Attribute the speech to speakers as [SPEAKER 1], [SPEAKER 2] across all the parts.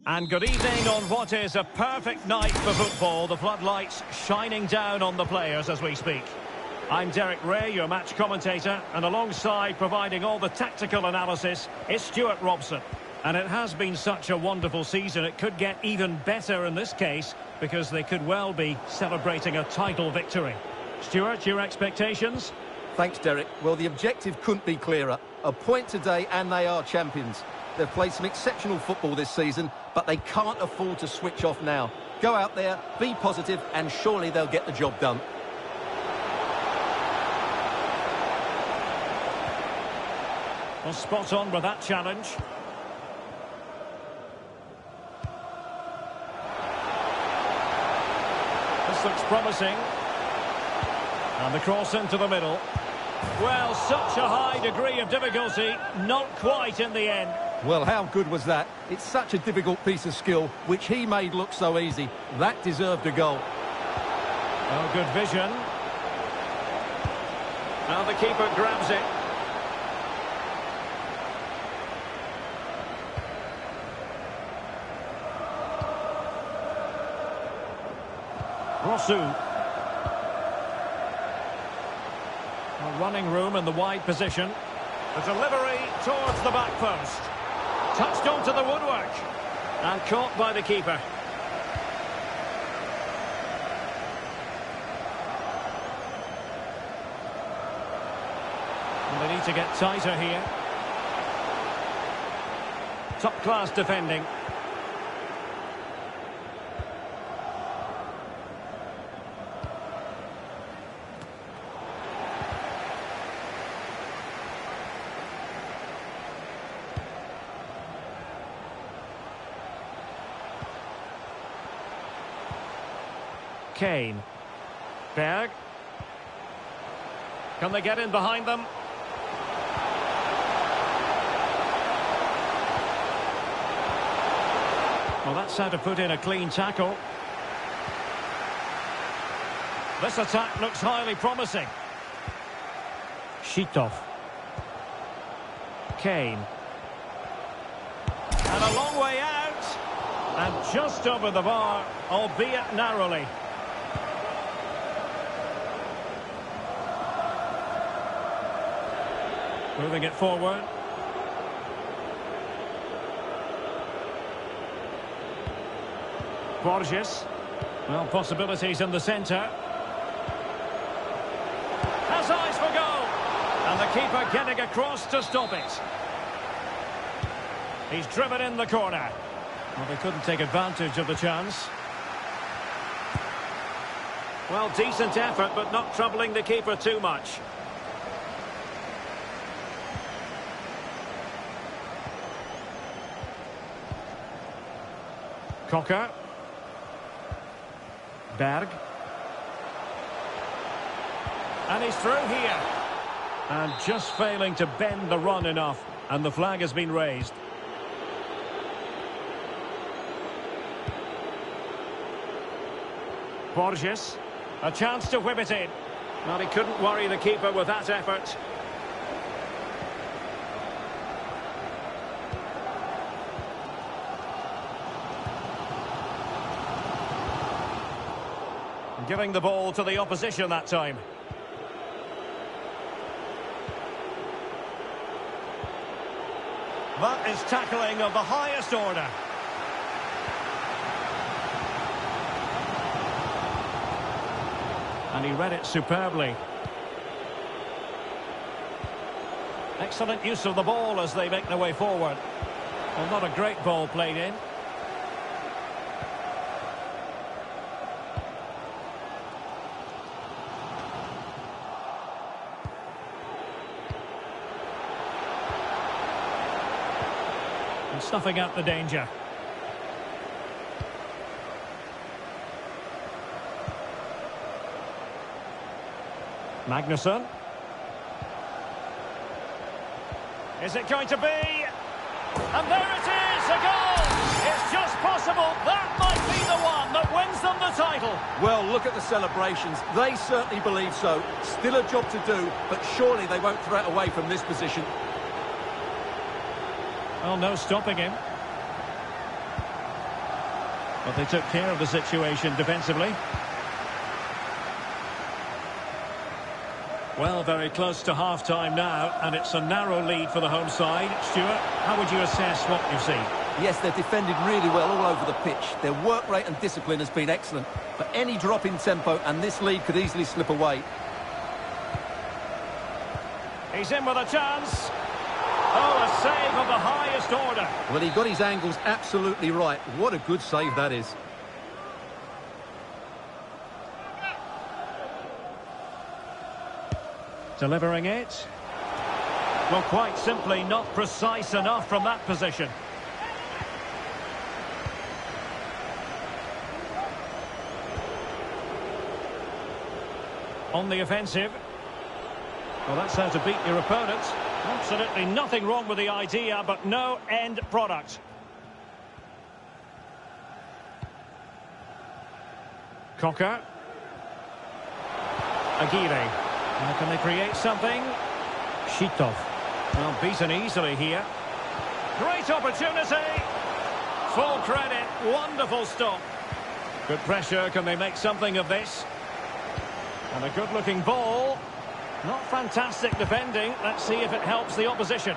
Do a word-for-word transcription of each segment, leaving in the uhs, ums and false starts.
[SPEAKER 1] And good evening on what is a perfect night for football. The floodlights shining down on the players as we speak. I'm Derek Ray, your match commentator, and alongside providing all the tactical analysis is Stuart Robson. And it has been such a wonderful season, it could get even better in this case, because they could well be celebrating a title victory. Stuart, your expectations?
[SPEAKER 2] Thanks, Derek. Well, the objective couldn't be clearer. A point today and they are champions. They've played some exceptional football this season, but they can't afford to switch off now. Go out there, be positive, and surely they'll get the job done.
[SPEAKER 1] Well, spot on with that challenge. This looks promising. And the cross into the middle. Well, such a high degree of difficulty, not quite in the end.
[SPEAKER 2] Well, how good was that? It's such a difficult piece of skill, which he made look so easy. That deserved a goal.
[SPEAKER 1] Oh, good vision. Now the keeper grabs it. Rosu. A running room in the wide position. The delivery towards the back post. Touched onto the woodwork. And caught by the keeper. And they need to get tighter here. Top-class defending. Kane. Berg. Can they get in behind them? Well, that's how to put in a clean tackle. This attack looks highly promising. Shitov. Kane. And a long way out. And just over the bar, albeit narrowly. Moving it forward. Borges. Well, possibilities in the centre. Has eyes for goal. And the keeper getting across to stop it. He's driven in the corner. Well, they couldn't take advantage of the chance. Well, decent effort, but not troubling the keeper too much. Cocker. Berg. And he's through here. And just failing to bend the run enough. And the flag has been raised. Borges. A chance to whip it in. Well, he couldn't worry the keeper with that effort. Giving the ball to the opposition that time. That is tackling of the highest order. And he read it superbly. Excellent use of the ball as they make their way forward. Well, not a great ball played in. Snuffing out the danger. Magnusson. Is it going to be? And there it is, a goal! It's just possible that might be the one that wins them the title.
[SPEAKER 2] Well, look at the celebrations. They certainly believe so. Still a job to do, but surely they won't throw it away from this position.
[SPEAKER 1] Well, no stopping him. But they took care of the situation defensively. Well, very close to half-time now, and it's a narrow lead for the home side. Stuart, how would you assess what you've seen?
[SPEAKER 2] Yes, they've defended really well all over the pitch. Their work rate and discipline has been excellent. But any drop in tempo, and this lead could easily slip away.
[SPEAKER 1] He's in with a chance. Oh, a save of the highest order.
[SPEAKER 2] Well, he got his angles absolutely right. What a good save that is.
[SPEAKER 1] Delivering it. Well, quite simply not precise enough from that position. On the offensive. Well, that's how to beat your opponent. Absolutely nothing wrong with the idea, but no end product. Cocker. Aguirre. Now can they create something? Shitov. Well, beaten easily here. Great opportunity. Full credit. Wonderful stop. Good pressure. Can they make something of this? And a good-looking ball. Not fantastic defending. Let's see if it helps the opposition.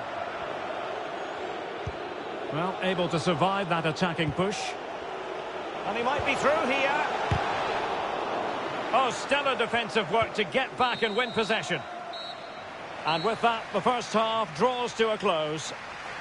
[SPEAKER 1] Well, able to survive that attacking push. And he might be through here. Oh, stellar defensive work to get back and win possession. And with that, the first half draws to a close.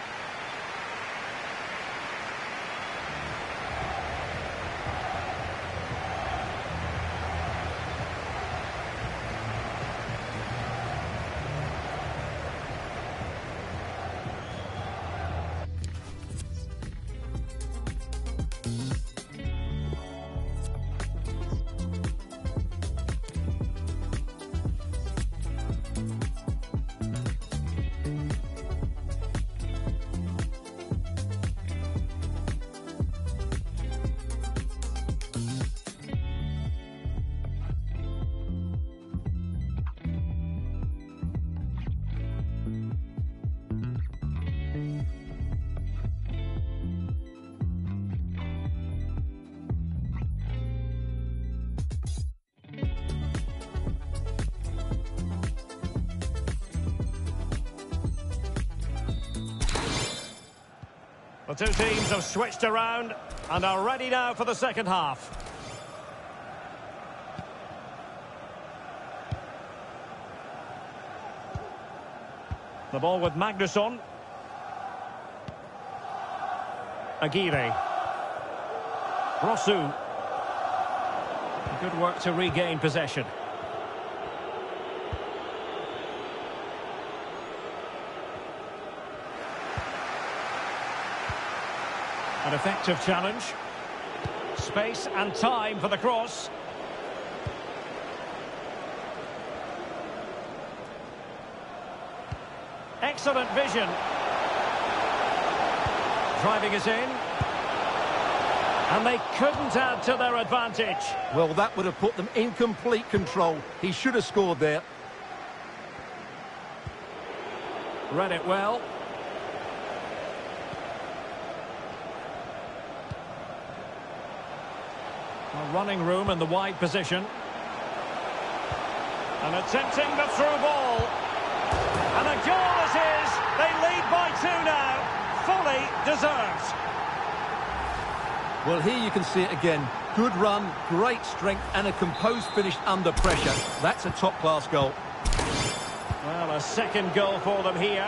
[SPEAKER 1] The two teams have switched around and are ready now for the second half. The ball with Magnusson. Aguirre. Rosu. Good work to regain possession. An effective challenge. Space and time for the cross. Excellent vision. Driving it in. And they couldn't add to their advantage.
[SPEAKER 2] Well, that would have put them in complete control. He should have scored there.
[SPEAKER 1] Read it well. A running room in the wide position. And attempting the through ball. And a goal it is. They lead by two now. Fully deserved.
[SPEAKER 2] Well, here you can see it again. Good run, great strength, and a composed finish under pressure. That's a top-class goal.
[SPEAKER 1] Well, a second goal for them here.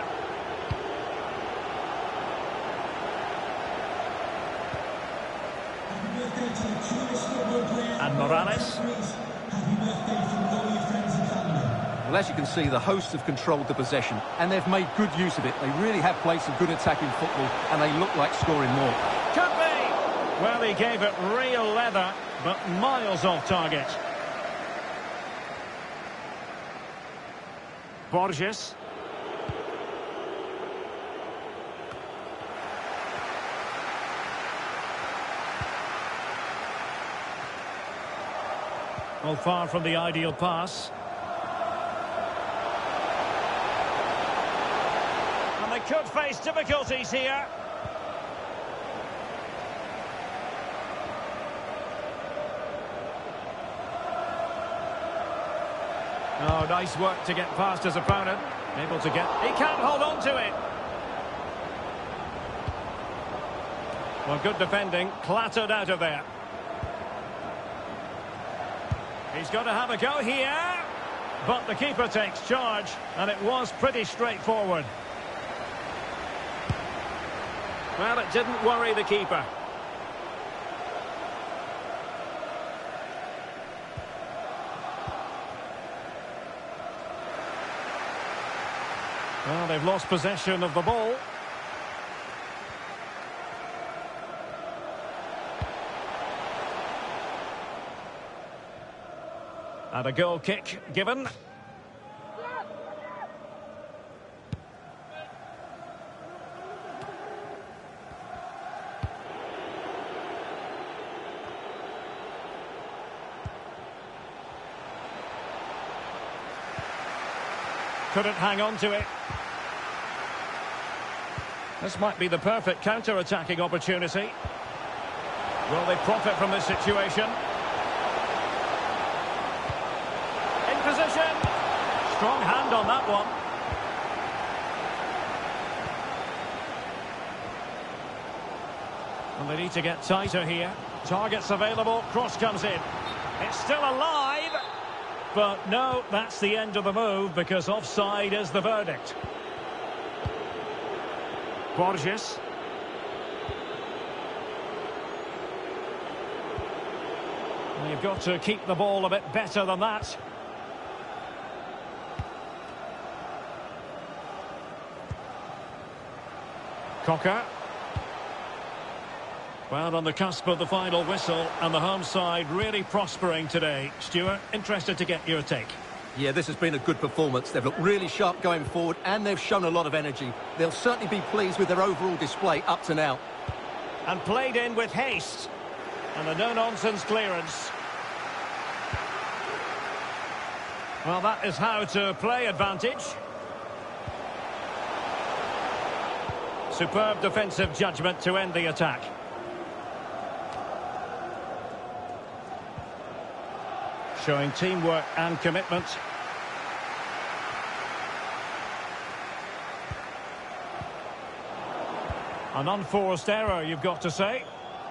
[SPEAKER 1] And Morales.
[SPEAKER 2] Well, as you can see, the hosts have controlled the possession, and they've made good use of it. They really have played some good attacking football, and they look like scoring more.
[SPEAKER 1] Could be! Well, he gave it real leather, but miles off target. Borges. Well, far from the ideal pass. And they could face difficulties here. Oh, nice work to get past his opponent. Able to get... He can't hold on to it. Well, good defending. Clattered out of there. He's got to have a go here. But the keeper takes charge. And it was pretty straightforward. Well, it didn't worry the keeper. Well, they've lost possession of the ball. And a goal kick given. Couldn't hang on to it. This might be the perfect counter-attacking opportunity. Will they profit from this situation? In position. Strong hand on that one. And they need to get tighter here. Targets available. Cross comes in. It's still alive. But no, that's the end of the move because offside is the verdict. Borges. Well, you've got to keep the ball a bit better than that. Cocker. Well, on the cusp of the final whistle, and the home side really prospering today. Stuart, interested to get your take.
[SPEAKER 2] Yeah, this has been a good performance. They've looked really sharp going forward, and they've shown a lot of energy. They'll certainly be pleased with their overall display up to now.
[SPEAKER 1] And played in with haste. And a no-nonsense clearance. Well, that is how to play advantage. Superb defensive judgment to end the attack. Showing teamwork and commitment. An unforced error, you've got to say.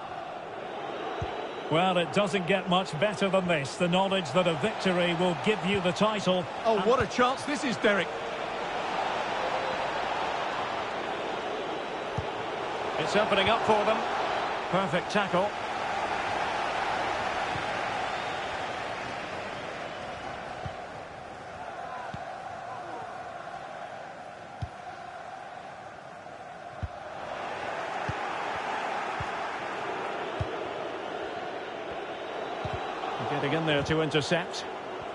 [SPEAKER 1] Well, it doesn't get much better than this. The knowledge that a victory will give you the title.
[SPEAKER 2] Oh, what a chance this is, Derek.
[SPEAKER 1] It's opening up for them. Perfect tackle. Getting in there to intercept.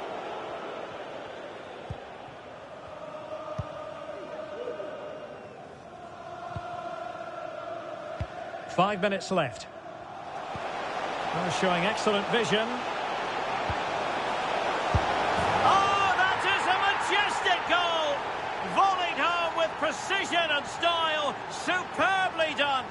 [SPEAKER 1] Five minutes left. Oh, showing excellent vision. Oh, that is a majestic goal! Volleyed home with precision and style. Superbly done.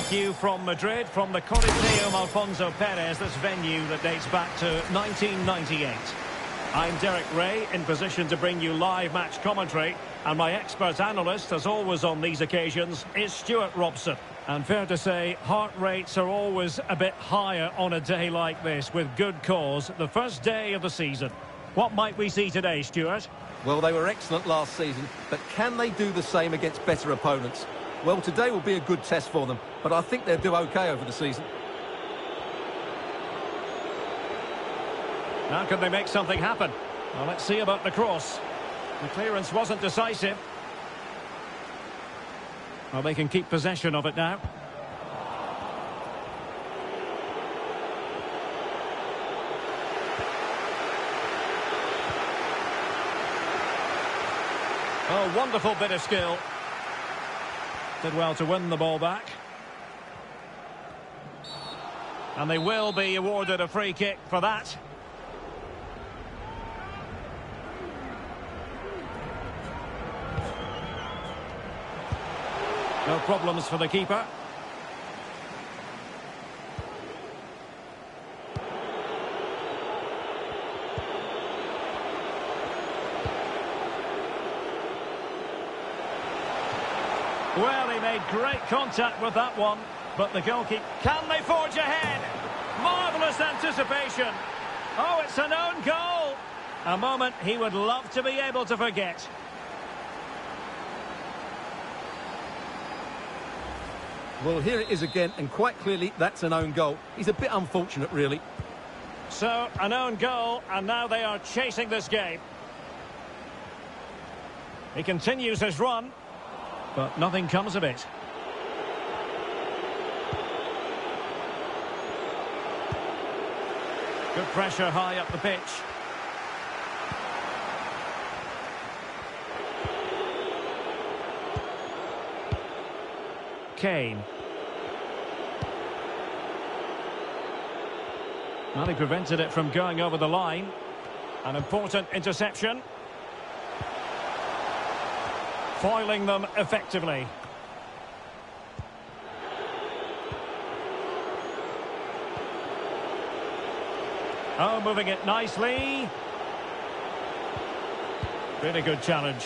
[SPEAKER 1] with you from Madrid, from the Coliseum Alfonso Perez, this venue that dates back to nineteen ninety-eight. I'm Derek Ray, in position to bring you live match commentary, and my expert analyst, as always on these occasions, is Stuart Robson. And fair to say, heart rates are always a bit higher on a day like this, with good cause, the first day of the season. What might we see today, Stuart?
[SPEAKER 2] Well, they were excellent last season, but can they do the same against better opponents? Well, today will be a good test for them, but I think they'll do okay over the season.
[SPEAKER 1] Now can they make something happen? Well, let's see about the cross. The clearance wasn't decisive. Well, they can keep possession of it now. Oh, wonderful bit of skill. Did well to win the ball back. And they will be awarded a free kick for that. No problems for the keeper. Well, he made great contact with that one, but the goalkeeper... Can they forge ahead? Marvellous anticipation. Oh, it's an own goal. A moment he would love to be able to forget.
[SPEAKER 2] Well, here it is again, and quite clearly that's an own goal. He's a bit unfortunate, really.
[SPEAKER 1] So, an own goal, and now they are chasing this game. He continues his run, but nothing comes of it. Good pressure high up the pitch. Kane. Well, he prevented it from going over the line. An important interception. Foiling them effectively. Oh, moving it nicely. Really good challenge.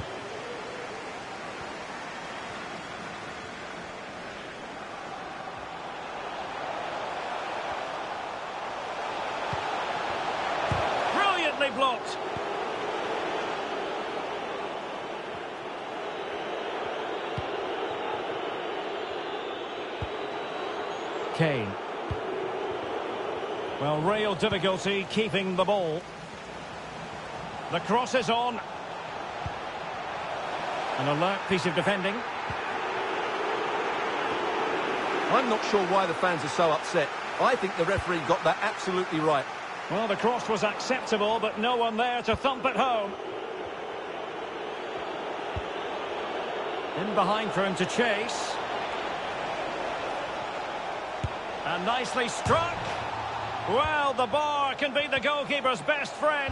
[SPEAKER 1] Blocked. Kane. Well, real difficulty keeping the ball. The cross is on. An alert piece of defending.
[SPEAKER 2] I'm not sure why the fans are so upset. I think the referee got that absolutely right.
[SPEAKER 1] Well, the cross was acceptable, but no one there to thump it home. In behind for him to chase. And nicely struck. Well, the bar can be the goalkeeper's best friend.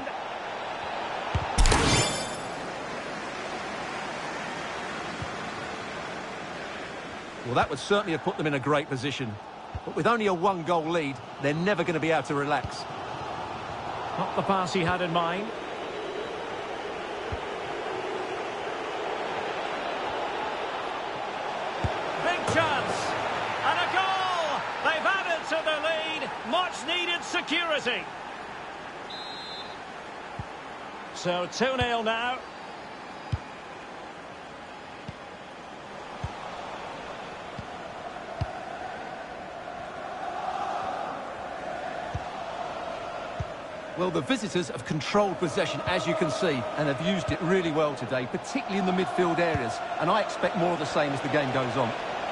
[SPEAKER 2] Well, that would certainly have put them in a great position. But with only a one-goal lead, they're never going to be able to relax.
[SPEAKER 1] Not the pass he had in mind. Big chance. And a goal! They've added to the lead. Much needed security. So two nil now.
[SPEAKER 2] Well, the visitors have controlled possession, as you can see, and have used it really well today, particularly in the midfield areas. And I expect more of the same as the game goes on.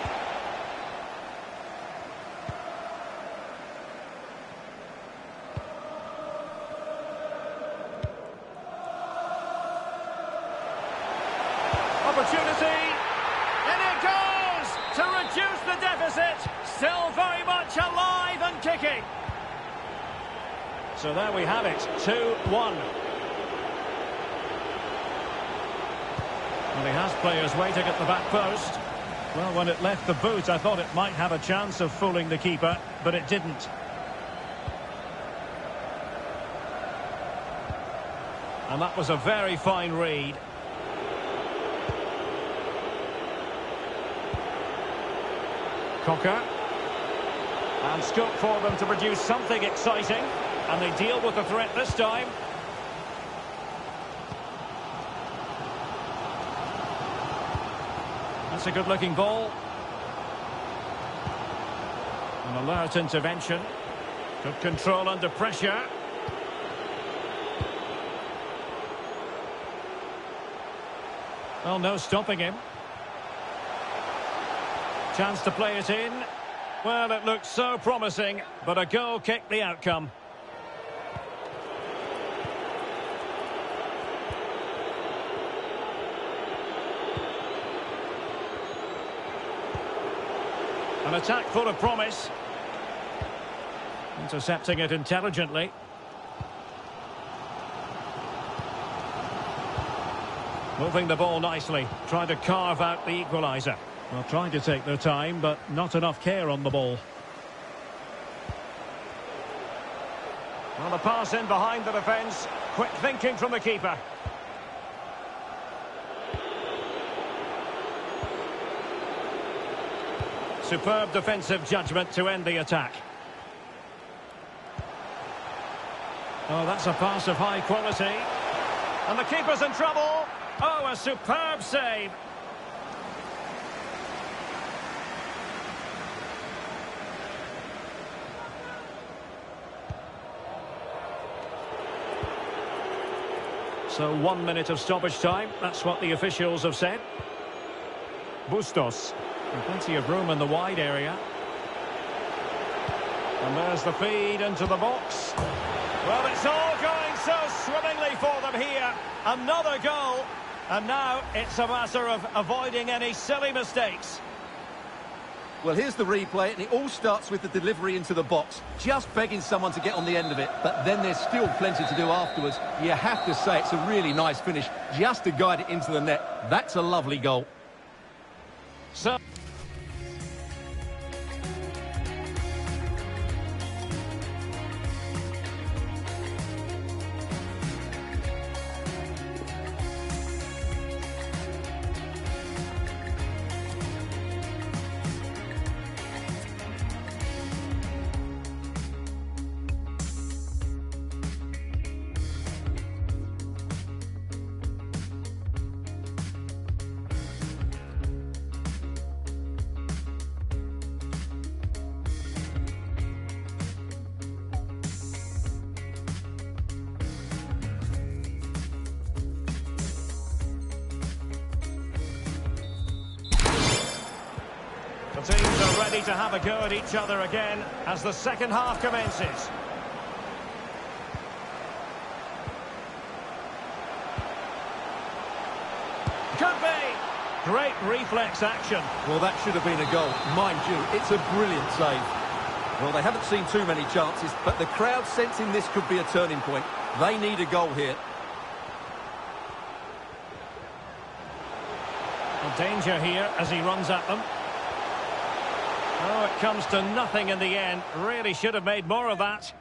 [SPEAKER 1] Opportunity. In it goes to reduce the deficit. Still very much alive and kicking. So there we have it, two one. Well, he has players waiting at the back post. Well, when it left the boot, I thought it might have a chance of fooling the keeper, but it didn't. And that was a very fine read. Cocker. And scope for them to produce something exciting. And they deal with the threat this time. That's a good-looking ball. An alert intervention. Good control under pressure. Well, no stopping him. Chance to play it in. Well, it looked so promising, but a goal kicked the outcome. An attack full of promise. Intercepting it intelligently. Moving the ball nicely, trying to carve out the equaliser. Well, trying to take their time, but not enough care on the ball. Well, the pass in behind the defence. Quick thinking from the keeper. Superb defensive judgment to end the attack. Oh, that's a pass of high quality. And the keeper's in trouble. Oh, a superb save. So one minute of stoppage time. That's what the officials have said. Bustos. And plenty of room in the wide area. And there's the feed into the box. Well, it's all going so swimmingly for them here. Another goal. And now it's a matter of avoiding any silly mistakes.
[SPEAKER 2] Well, here's the replay, and it all starts with the delivery into the box. Just begging someone to get on the end of it, but then there's still plenty to do afterwards. You have to say it's a really nice finish, just to guide it into the net. That's a lovely goal.
[SPEAKER 1] So... The teams are ready to have a go at each other again as the second half commences. Could be. Great reflex action.
[SPEAKER 2] Well, that should have been a goal. Mind you, it's a brilliant save. Well, they haven't seen too many chances, but the crowd sensing this could be a turning point. They need a goal here.
[SPEAKER 1] Well, danger here as he runs at them. Oh, it comes to nothing in the end. Really should have made more of that.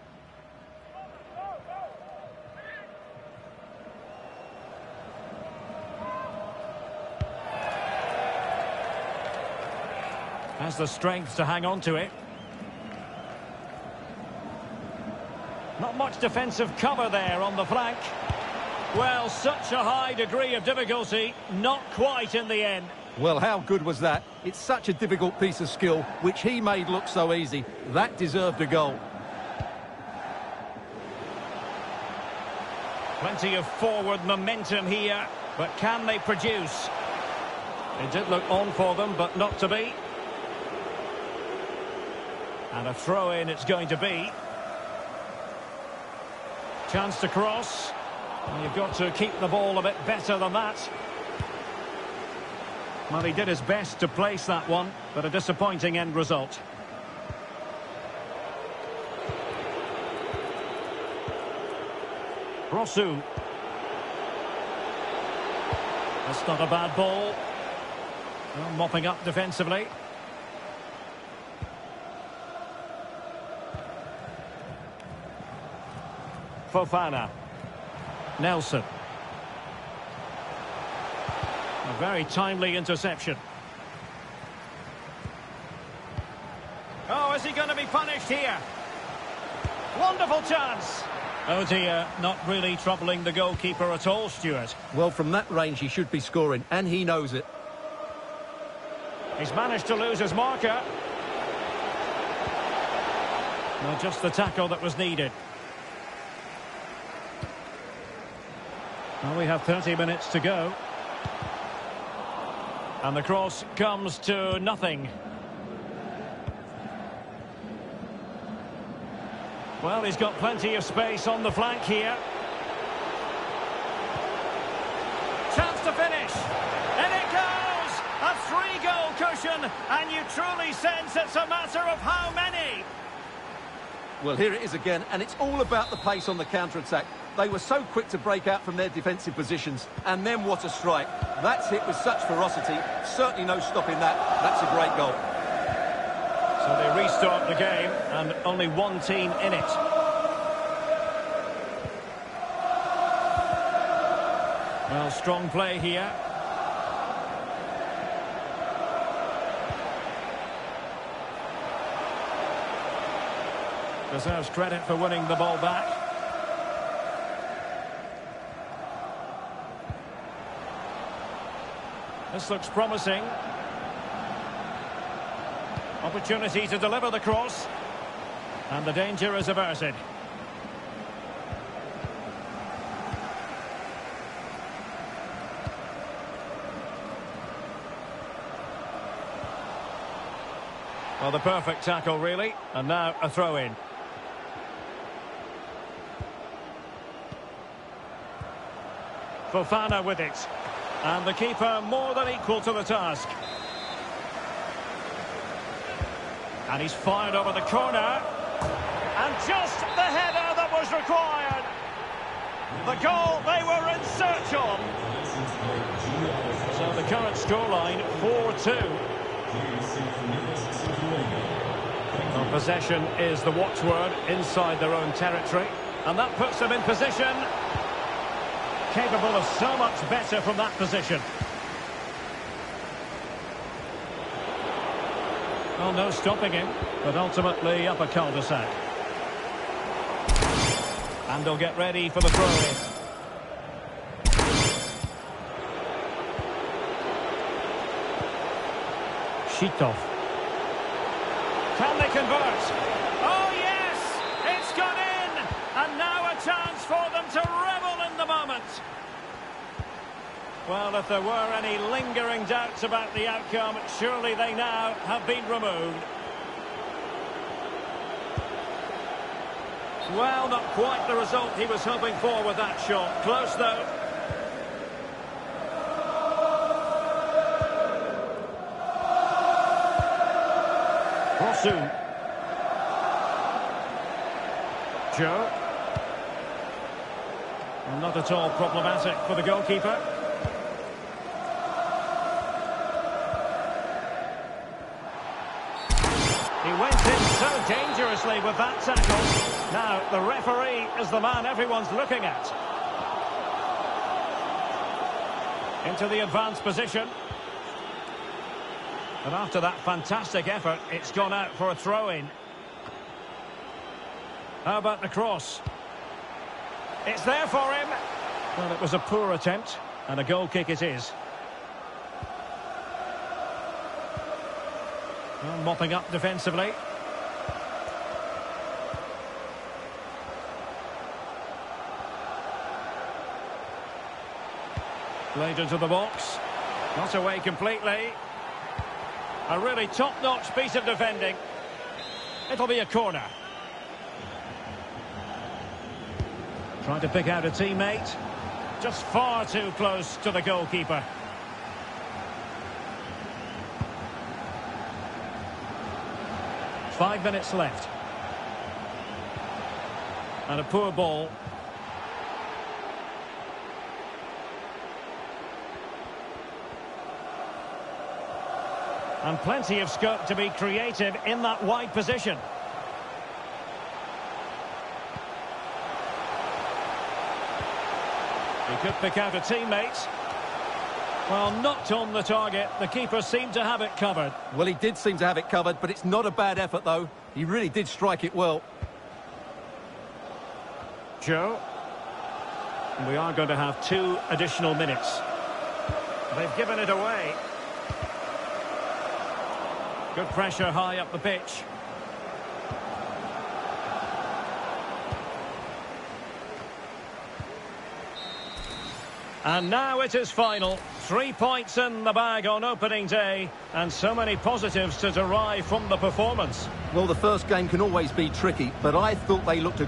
[SPEAKER 1] Has the strength to hang on to it. Not much defensive cover there on the flank. Well, such a high degree of difficulty, not quite in the end.
[SPEAKER 2] Well, how good was that? It's such a difficult piece of skill, which he made look so easy. That deserved a goal.
[SPEAKER 1] Plenty of forward momentum here, but can they produce? It did look on for them, but not to be. And a throw-in it's going to be. Chance to cross. Well, you've got to keep the ball a bit better than that. Well, he did his best to place that one, but a disappointing end result. Rosu. That's not a bad ball. Well, mopping up defensively. Fofana. Nelson. A very timely interception. Oh, is he going to be punished here? Wonderful chance. Oh dear, not really troubling the goalkeeper at all, Stuart.
[SPEAKER 2] Well, from that range he should be scoring, and he knows it.
[SPEAKER 1] He's managed to lose his marker. Well, just the tackle that was needed. Well, we have thirty minutes to go. And the cross comes to nothing. Well, he's got plenty of space on the flank here. Chance to finish. And it goes! A three-goal cushion, and you truly sense it's a matter of how many.
[SPEAKER 2] Well, here it is again, and it's all about the pace on the counter-attack. They were so quick to break out from their defensive positions, and then what a strike. That's hit with such ferocity. Certainly no stopping that. That's a great goal.
[SPEAKER 1] So they restart the game, and only one team in it. Well, strong play here. Deserves credit for winning the ball back. This looks promising. Opportunity to deliver the cross. And the danger is averted. Well, the perfect tackle, really. And now a throw-in. Fofana with it. And the keeper more than equal to the task. And he's fired over the corner. And just the header that was required. The goal they were in search of. So the current scoreline, four two. Well, possession is the watchword inside their own territory. And that puts them in position. Capable of so much better from that position. Well, no stopping him, but ultimately up a cul-de-sac. And they'll get ready for the throw-in. Shitov. Can they convert? Oh, yes! It's gone in! And now a chance for them to revel in the moment. Well, if there were any lingering doubts about the outcome, surely they now have been removed. Well, not quite the result he was hoping for with that shot. Close, though. Soon. Joe. Not at all problematic for the goalkeeper. He went in so dangerously with that tackle. Now, the referee is the man everyone's looking at. Into the advanced position. And after that fantastic effort, it's gone out for a throw-in. How about the cross? It's there for him. Well, it was a poor attempt, and a goal kick it is. Well, mopping up defensively. Played into the box. Not away completely. A really top-notch piece of defending. It'll be a corner. Trying to pick out a teammate. Just far too close to the goalkeeper. Five minutes left. And a poor ball. And plenty of scope to be creative in that wide position. He could pick out a teammate. Well, knocked on the target. The keeper seemed to have it covered.
[SPEAKER 2] Well, he did seem to have it covered, but it's not a bad effort, though. He really did strike it well.
[SPEAKER 1] Joe. We are going to have two additional minutes. They've given it away. Good pressure high up the pitch. And now it is final. Three points in the bag on opening day, and so many positives to derive from the performance.
[SPEAKER 2] Well, the first game can always be tricky, but I thought they looked a...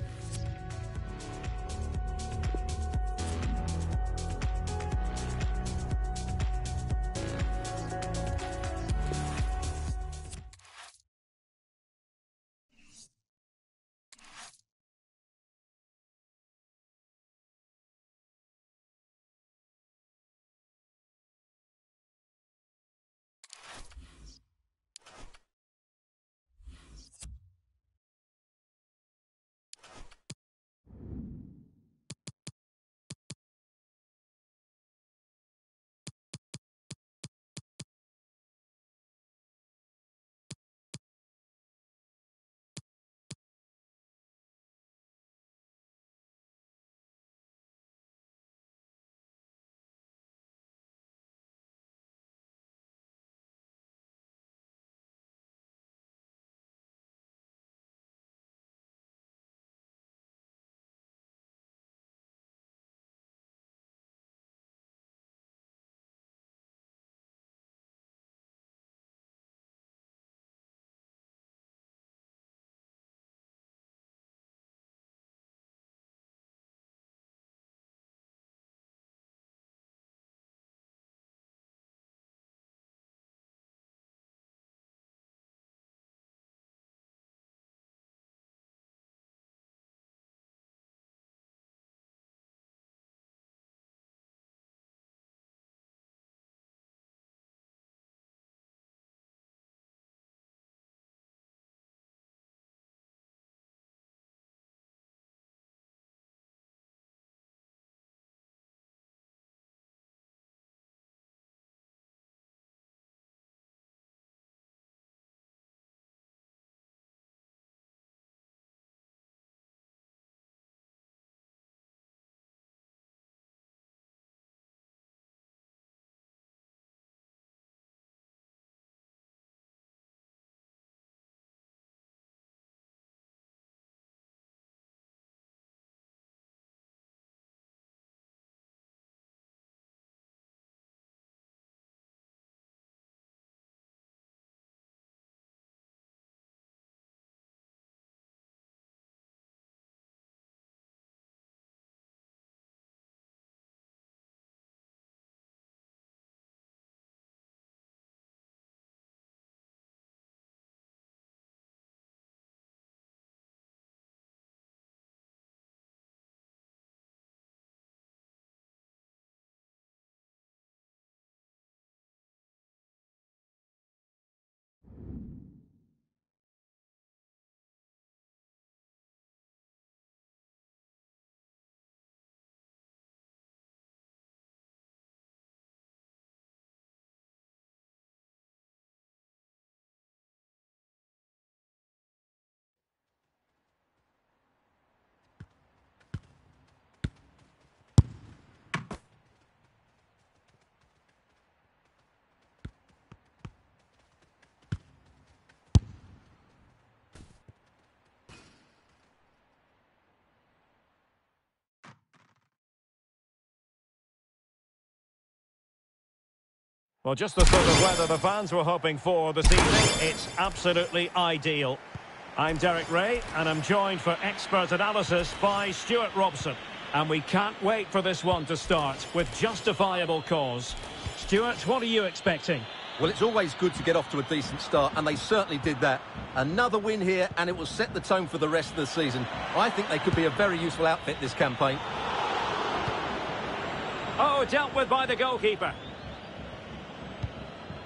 [SPEAKER 1] Well, just the sort of weather the fans were hoping for this evening. It's absolutely ideal. I'm Derek Ray, and I'm joined for expert analysis by Stuart Robson. And we can't wait for this one to start with justifiable cause. Stuart, what are you expecting?
[SPEAKER 2] Well, it's always good to get off to a decent start, and they certainly did that. Another win here, and it will set the tone for the rest of the season. I think they could be a very useful outfit this campaign.
[SPEAKER 1] Oh, dealt with by the goalkeeper.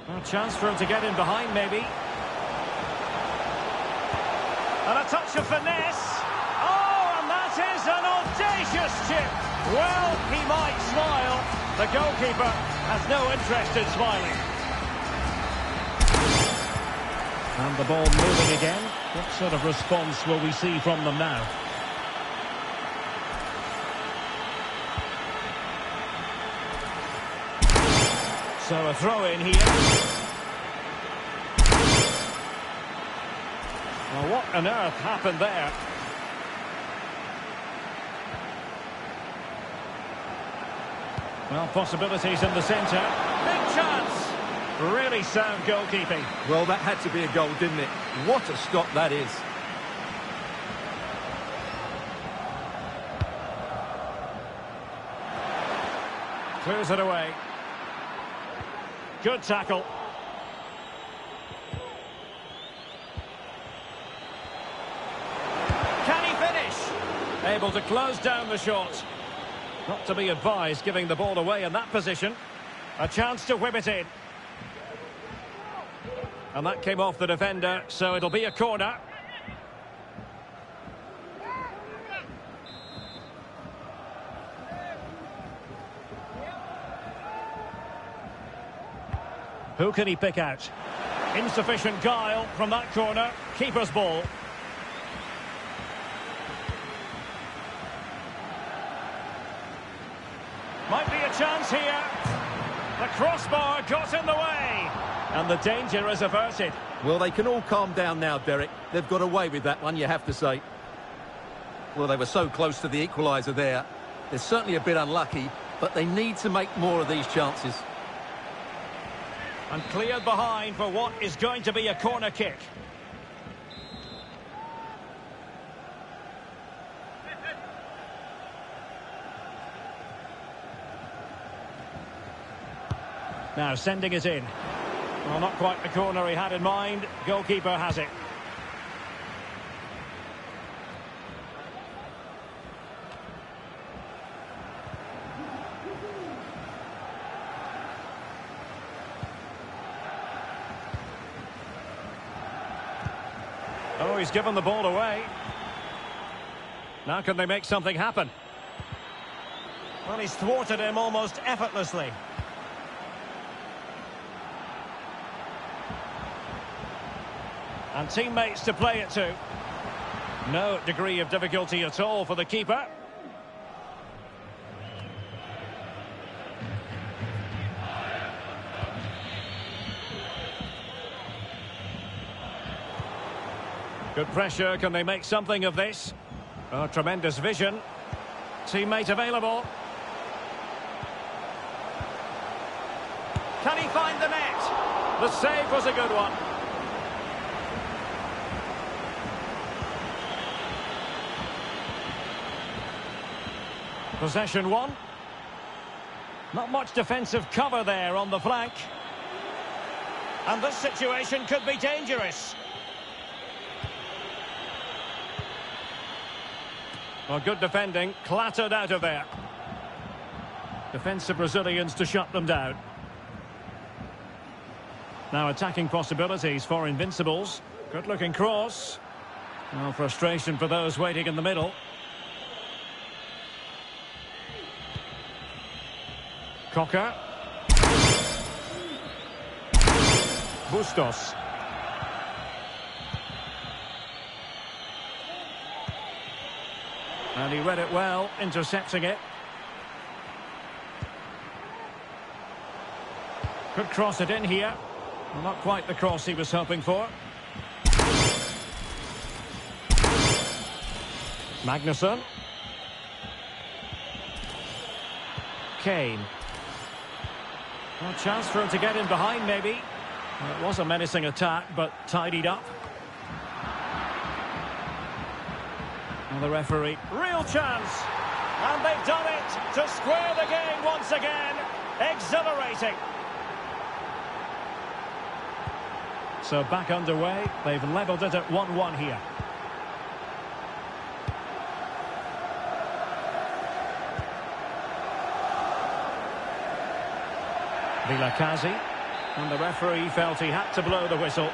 [SPEAKER 1] A chance for him to get in behind, maybe. And a touch of finesse. Oh, and that is an audacious chip. Well, he might smile. The goalkeeper has no interest in smiling. And the ball moving again. What sort of response will we see from them now? So a throw in here. Well, what on earth happened there? Well, possibilities in the centre. Big chance. Really sound goalkeeping.
[SPEAKER 2] Well, that had to be a goal, didn't it? What a stop that is.
[SPEAKER 1] Clears it away. Good tackle. Can he finish? Able to close down the shot. Not to be advised giving the ball away in that position. A chance to whip it in. And that came off the defender, so it'll be a corner. Who can he pick out? Insufficient guile from that corner. Keeper's ball. Might be a chance here. The crossbar got in the way. And the danger is averted.
[SPEAKER 2] Well, they can all calm down now, Derek. They've got away with that one, you have to say. Well, they were so close to the equaliser there. They're certainly a bit unlucky, but they need to make more of these chances.
[SPEAKER 1] And cleared behind for what is going to be a corner kick. Now sending it in. Well, not quite the corner he had in mind. Goalkeeper has it. Oh, he's given the ball away. Now can they make something happen? Well, he's thwarted him almost effortlessly. And teammates to play it to. No degree of difficulty at all for the keeper. Good pressure. Can they make something of this? Oh, tremendous vision. Teammate available. Can he find the net? The save was a good one. Possession one. Not much defensive cover there on the flank. And this situation could be dangerous. Well, good defending, clattered out of there. Defensive Brazilians to shut them down. Now attacking possibilities for Invincibles. Good looking cross. Well, frustration for those waiting in the middle. Cocker. Bustos. And he read it well, intercepting it. Could cross it in here. Well, not quite the cross he was hoping for. Magnusson. Kane. Well, chance for him to get in behind, maybe. Well, it was a menacing attack, but tidied up. And the referee, real chance. And they've done it to square the game once again. Exhilarating. So back underway. They've levelled it at one one here. Vdrxp. And the referee felt he had to blow the whistle.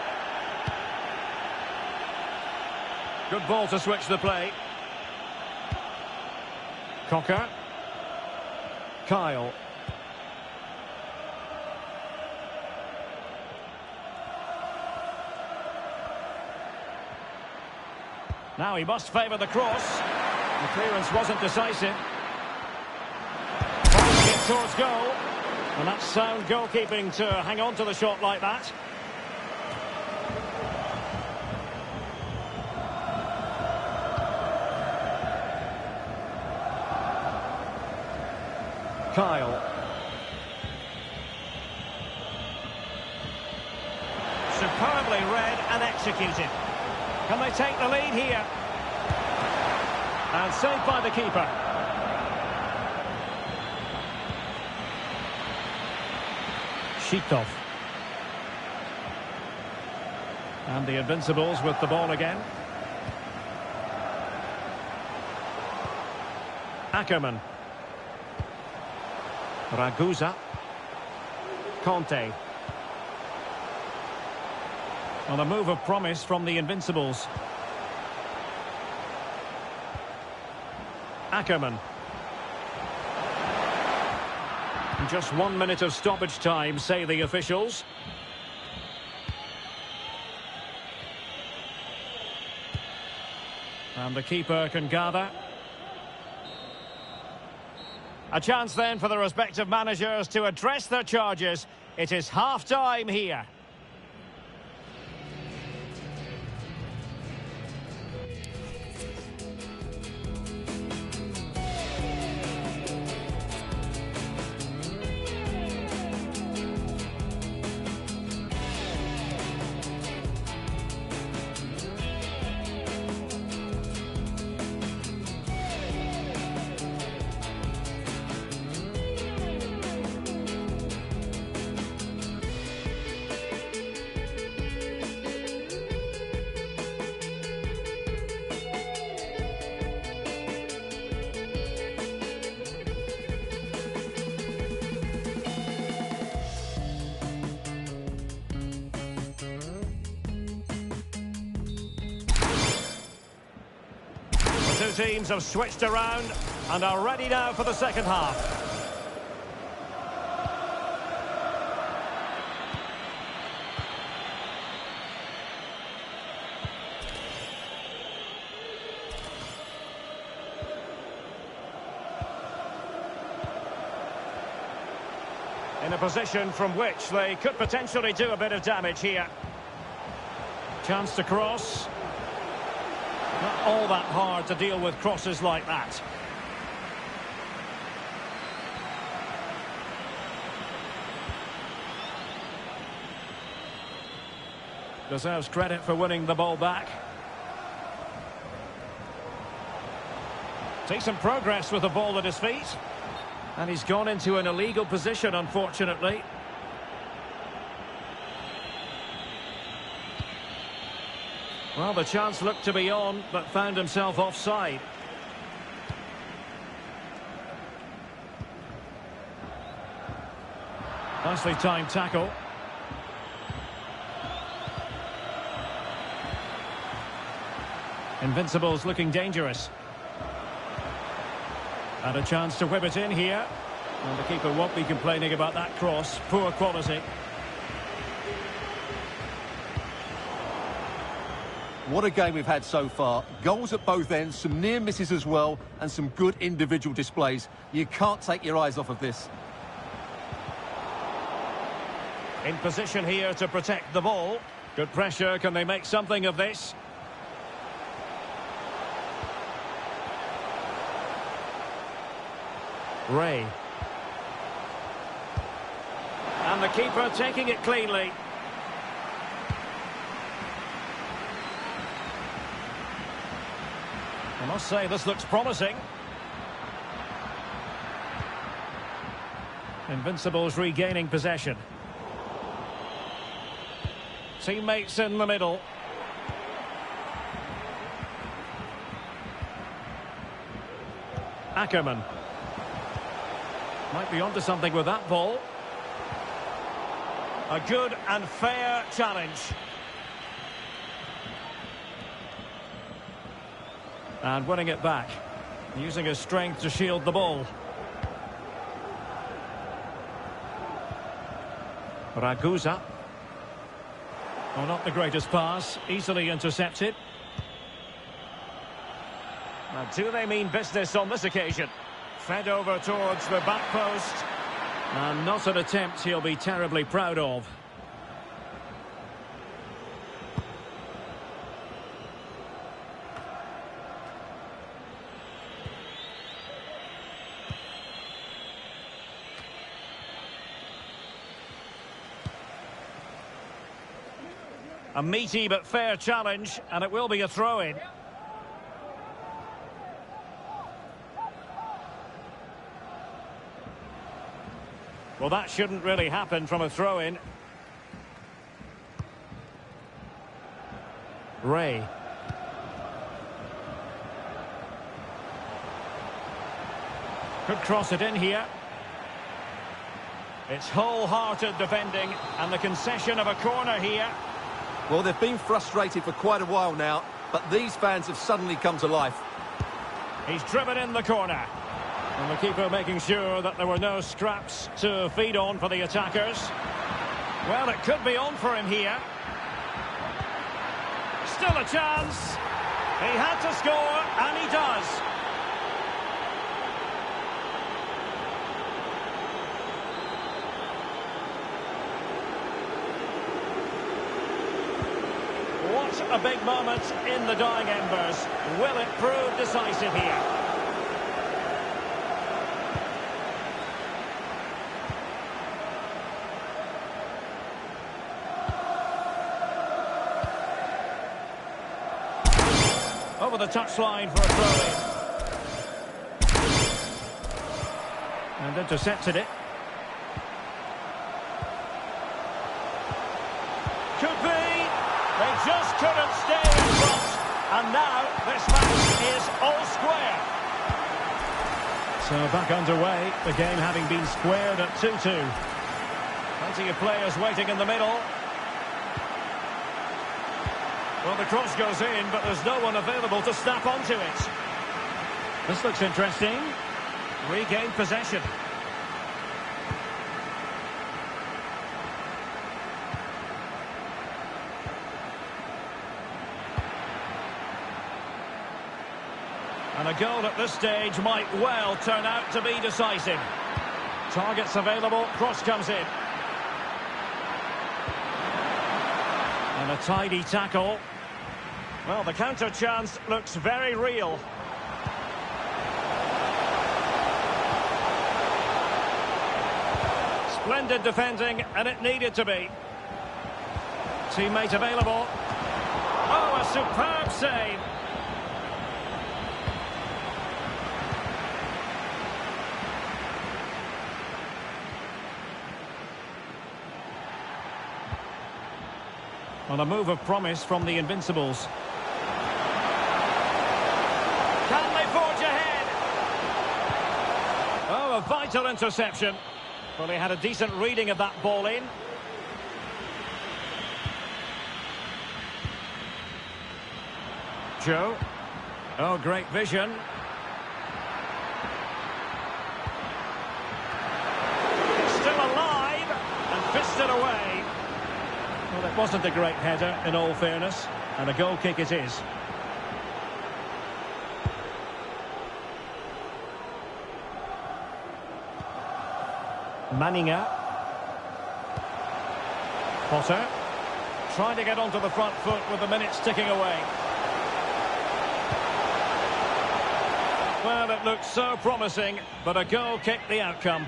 [SPEAKER 1] Good ball to switch the play. Cocker. Kyle. Now he must favour the cross. The clearance wasn't decisive. Forcing it towards goal. And that's sound goalkeeping to hang on to the shot like that. Kyle. Superbly read and executed. Can they take the lead here? And saved by the keeper. Shitov. And the Invincibles with the ball again. Ackerman. Ragusa. Conte. On a move of promise from the Invincibles. Ackerman. Just one minute of stoppage time, say the officials. And the keeper can gather. A chance then for the respective managers to address their charges. It is half-time here. Two teams have switched around and are ready now for the second half. In a position from which they could potentially do a bit of damage here. Chance to cross. Not all that hard to deal with crosses like that. Deserves credit for winning the ball back. Decent progress with the ball at his feet. And he's gone into an illegal position, unfortunately. Well, the chance looked to be on, but found himself offside. Nicely timed tackle. Invincibles looking dangerous. And a chance to whip it in here. And the keeper won't be complaining about that cross. Poor quality.
[SPEAKER 2] What a game we've had so far. Goals at both ends, some near misses as well, and some good individual displays. You can't take your eyes off of this.
[SPEAKER 1] In position here to protect the ball. Good pressure. Can they make something of this? Ray. And the keeper taking it cleanly. I must say, this looks promising. Invincibles regaining possession. Teammates in the middle. Ackerman. Might be onto something with that ball. A good and fair challenge. And winning it back. Using his strength to shield the ball. Ragusa. Oh, not the greatest pass. Easily intercepted. Now, do they mean business on this occasion? Fed over towards the back post. And not an attempt he'll be terribly proud of. A meaty but fair challenge, and it will be a throw-in. Well, that shouldn't really happen from a throw-in. Ray. Could cross it in here. It's wholehearted defending, and the concession of a corner here.
[SPEAKER 2] Well, they've been frustrated for quite a while now, but these fans have suddenly come to life.
[SPEAKER 1] He's driven in the corner. And the keeper making sure that there were no scraps to feed on for the attackers. Well, it could be on for him here. Still a chance. He had to score, and he does. What a big moment in the dying embers. Will it prove decisive here? Over the touchline for a throw-in. And intercepted it. Could be. They just couldn't stay in front. And now this match is all square. So back underway. The game having been squared at two two. Plenty of players waiting in the middle. Well, the cross goes in, but there's no one available to snap onto it. This looks interesting. Regained possession. And a goal at this stage might well turn out to be decisive. Targets available, cross comes in. And a tidy tackle. Well, the counter chance looks very real. Splendid defending, and it needed to be. Teammate available. Oh, a superb save. On a move of promise from the Invincibles. Can they forge ahead? Oh, a vital interception. Well, he had a decent reading of that ball in. Joe. Oh, great vision. It's still alive and fisted away. Well, it wasn't a great header, in all fairness, and a goal kick it is. Manninga. Potter. Trying to get onto the front foot with the minutes ticking away. Well, it looked so promising, but a goal kicked the outcome.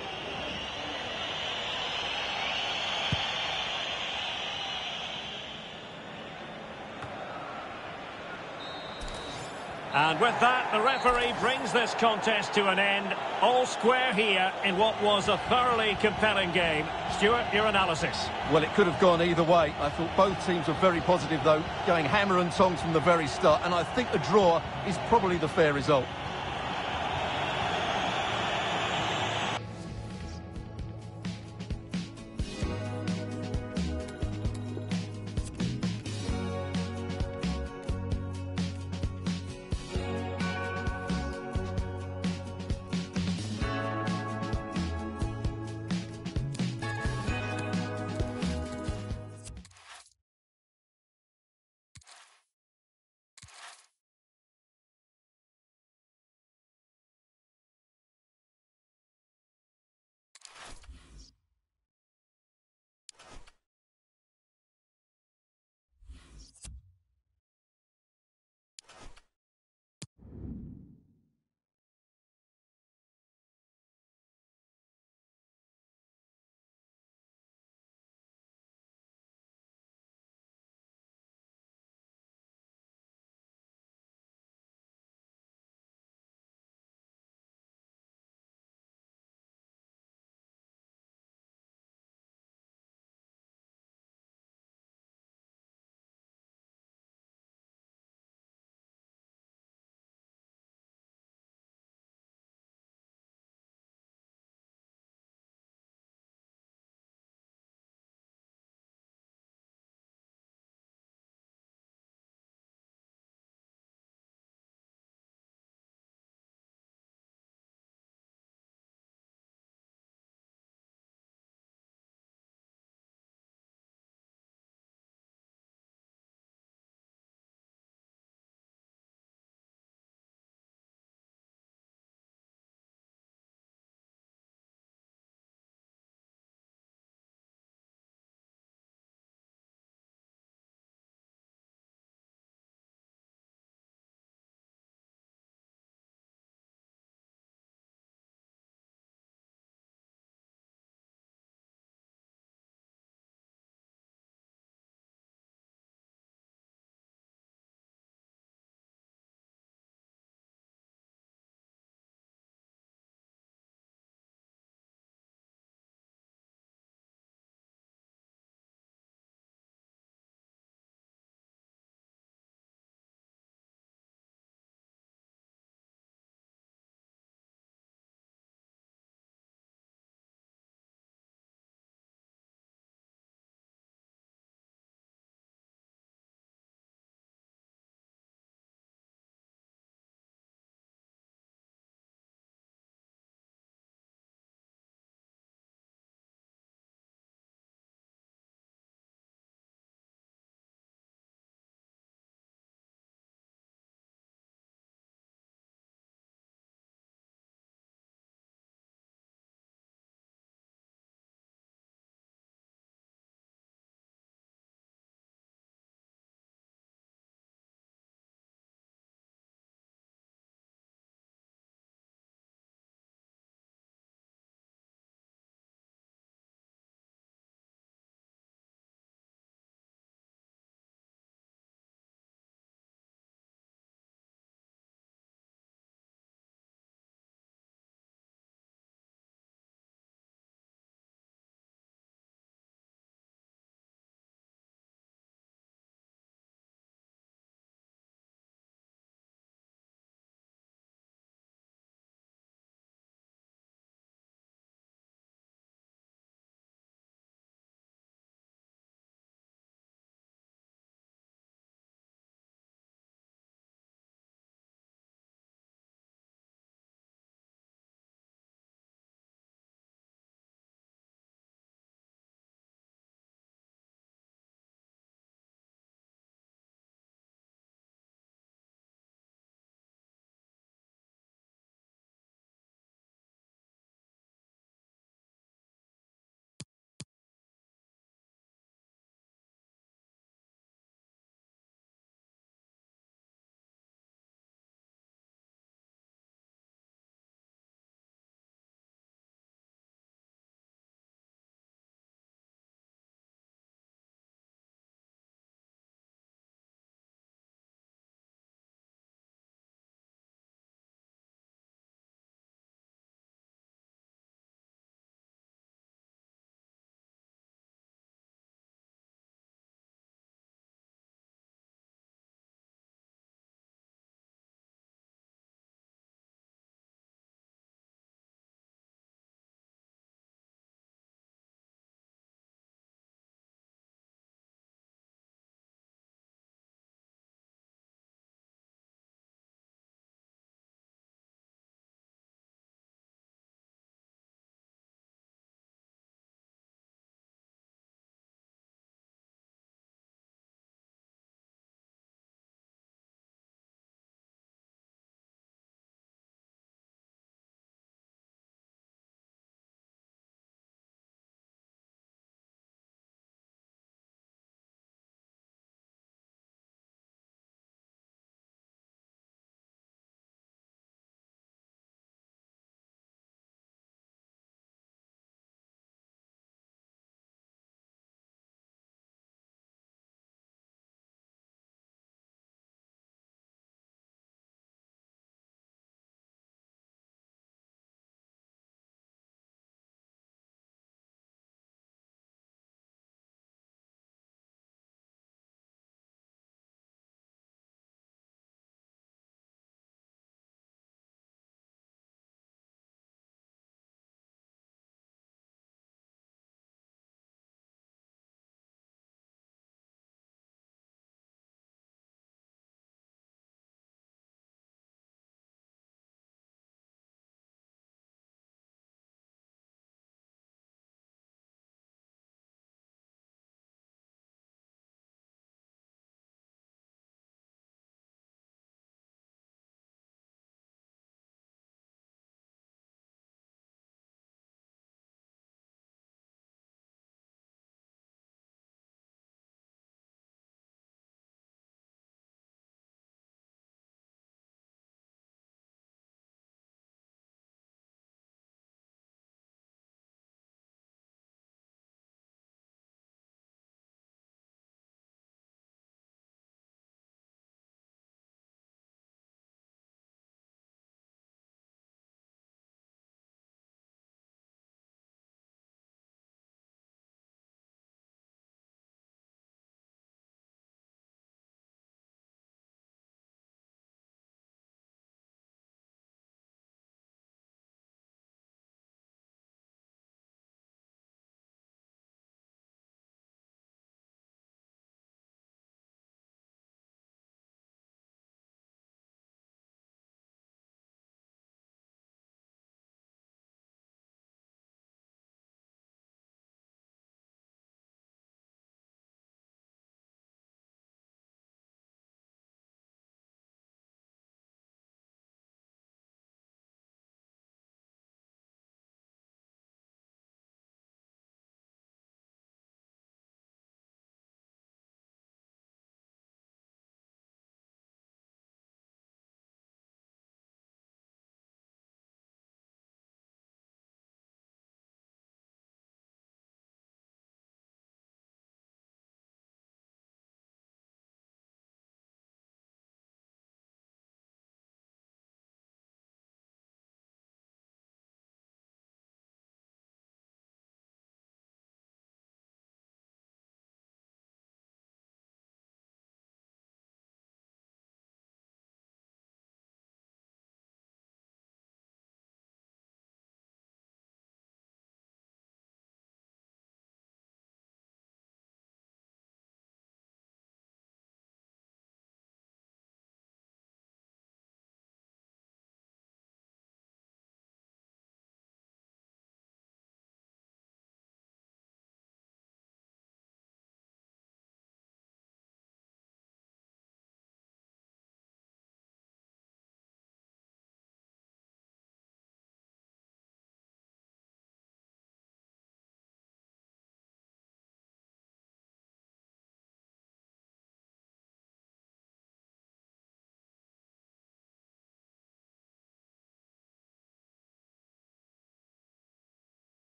[SPEAKER 1] And with that, the referee brings this contest to an end. All square here in what was a thoroughly compelling game. Stuart, your analysis.
[SPEAKER 2] Well, it could have gone either way. I thought both teams were very positive, though, going hammer and tongs from the very start. And I think a draw is probably the fair result.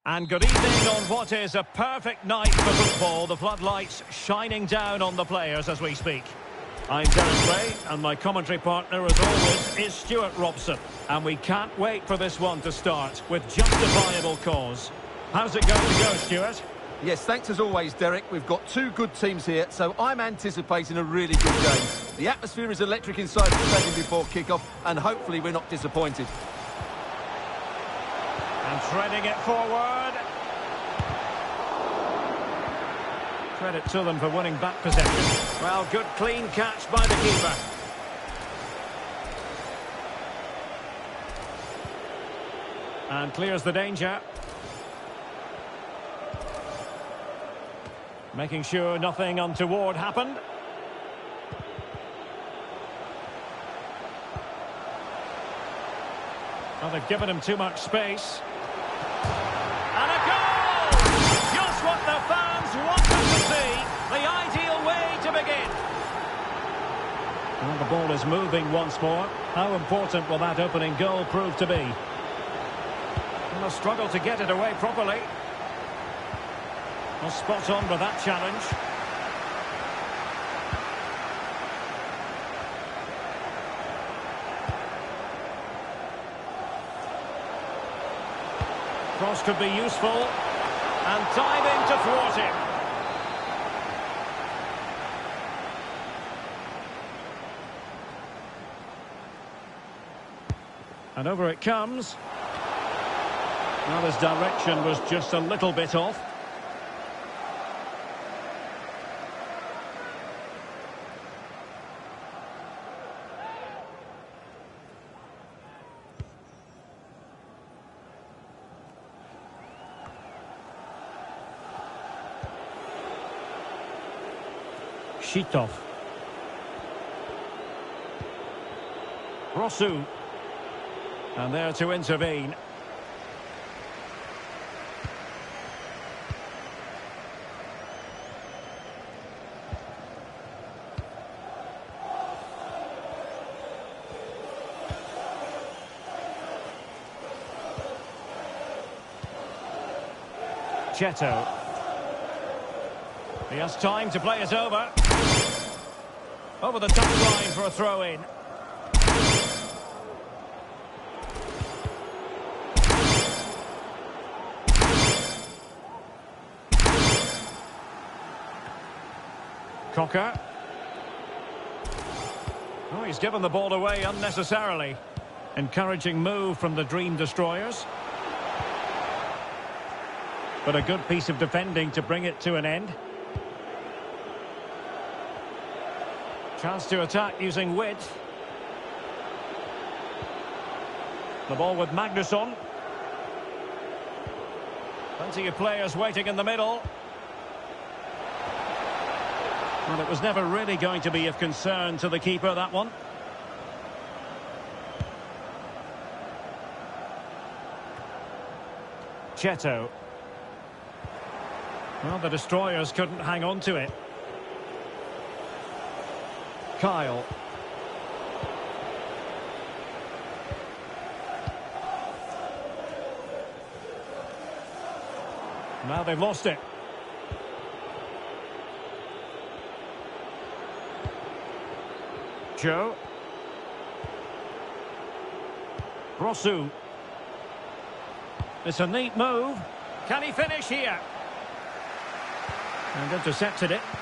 [SPEAKER 1] And good evening on what is a perfect night for football. The floodlights shining down on the players as we speak. I'm Derek Ray, and my commentary partner, as always, is Stuart Robson. And we can't wait for this one to start with justifiable cause. How's it going to go, Stuart?
[SPEAKER 2] Yes, thanks as always, Derek. We've got two good teams here, so I'm anticipating a really good game. The atmosphere is electric inside the stadium before kick-off, and hopefully we're not disappointed.
[SPEAKER 1] And threading it forward. Credit to them for winning back possession. Well, good clean catch by the keeper. And clears the danger. Making sure nothing untoward happened. Well, they've given him too much space. And a goal! Just what the fans wanted to see. The ideal way to begin. Well, the ball is moving once more. How important will that opening goal prove to be? And a struggle to get it away properly. Well, spot on with that challenge. Cross could be useful. And diving to thwart him. And over it comes. Well, his direction was just a little bit off. Shitov. Rosu. And there to intervene. Cheto. He has time to play it over. Over the touchline for a throw-in. Cocker. Oh, he's given the ball away unnecessarily. Encouraging move from the Dream Destroyers. But a good piece of defending to bring it to an end. Chance to attack using width. The ball with Magnusson. Plenty of players waiting in the middle. Well, it was never really going to be of concern to the keeper, that one. Cheto. Well, the Destroyers couldn't hang on to it. Kyle. Now they've lost it. Joe. Rosu. It's a neat move. Can he finish here? And intercepted it.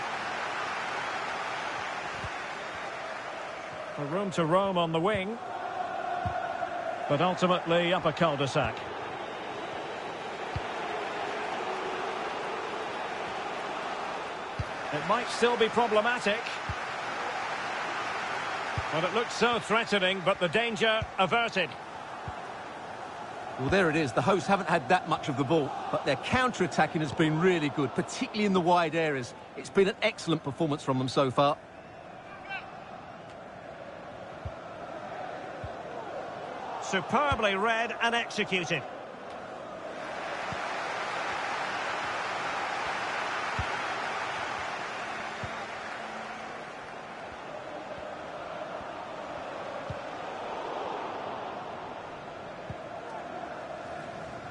[SPEAKER 1] A room to roam on the wing. But ultimately up a cul-de-sac. It might still be problematic. But it looked so threatening, but the danger averted.
[SPEAKER 2] Well, there it is. The hosts haven't had that much of the ball, but their counter-attacking has been really good, particularly in the wide areas. It's been an excellent performance from them so far.
[SPEAKER 1] Superbly read and executed.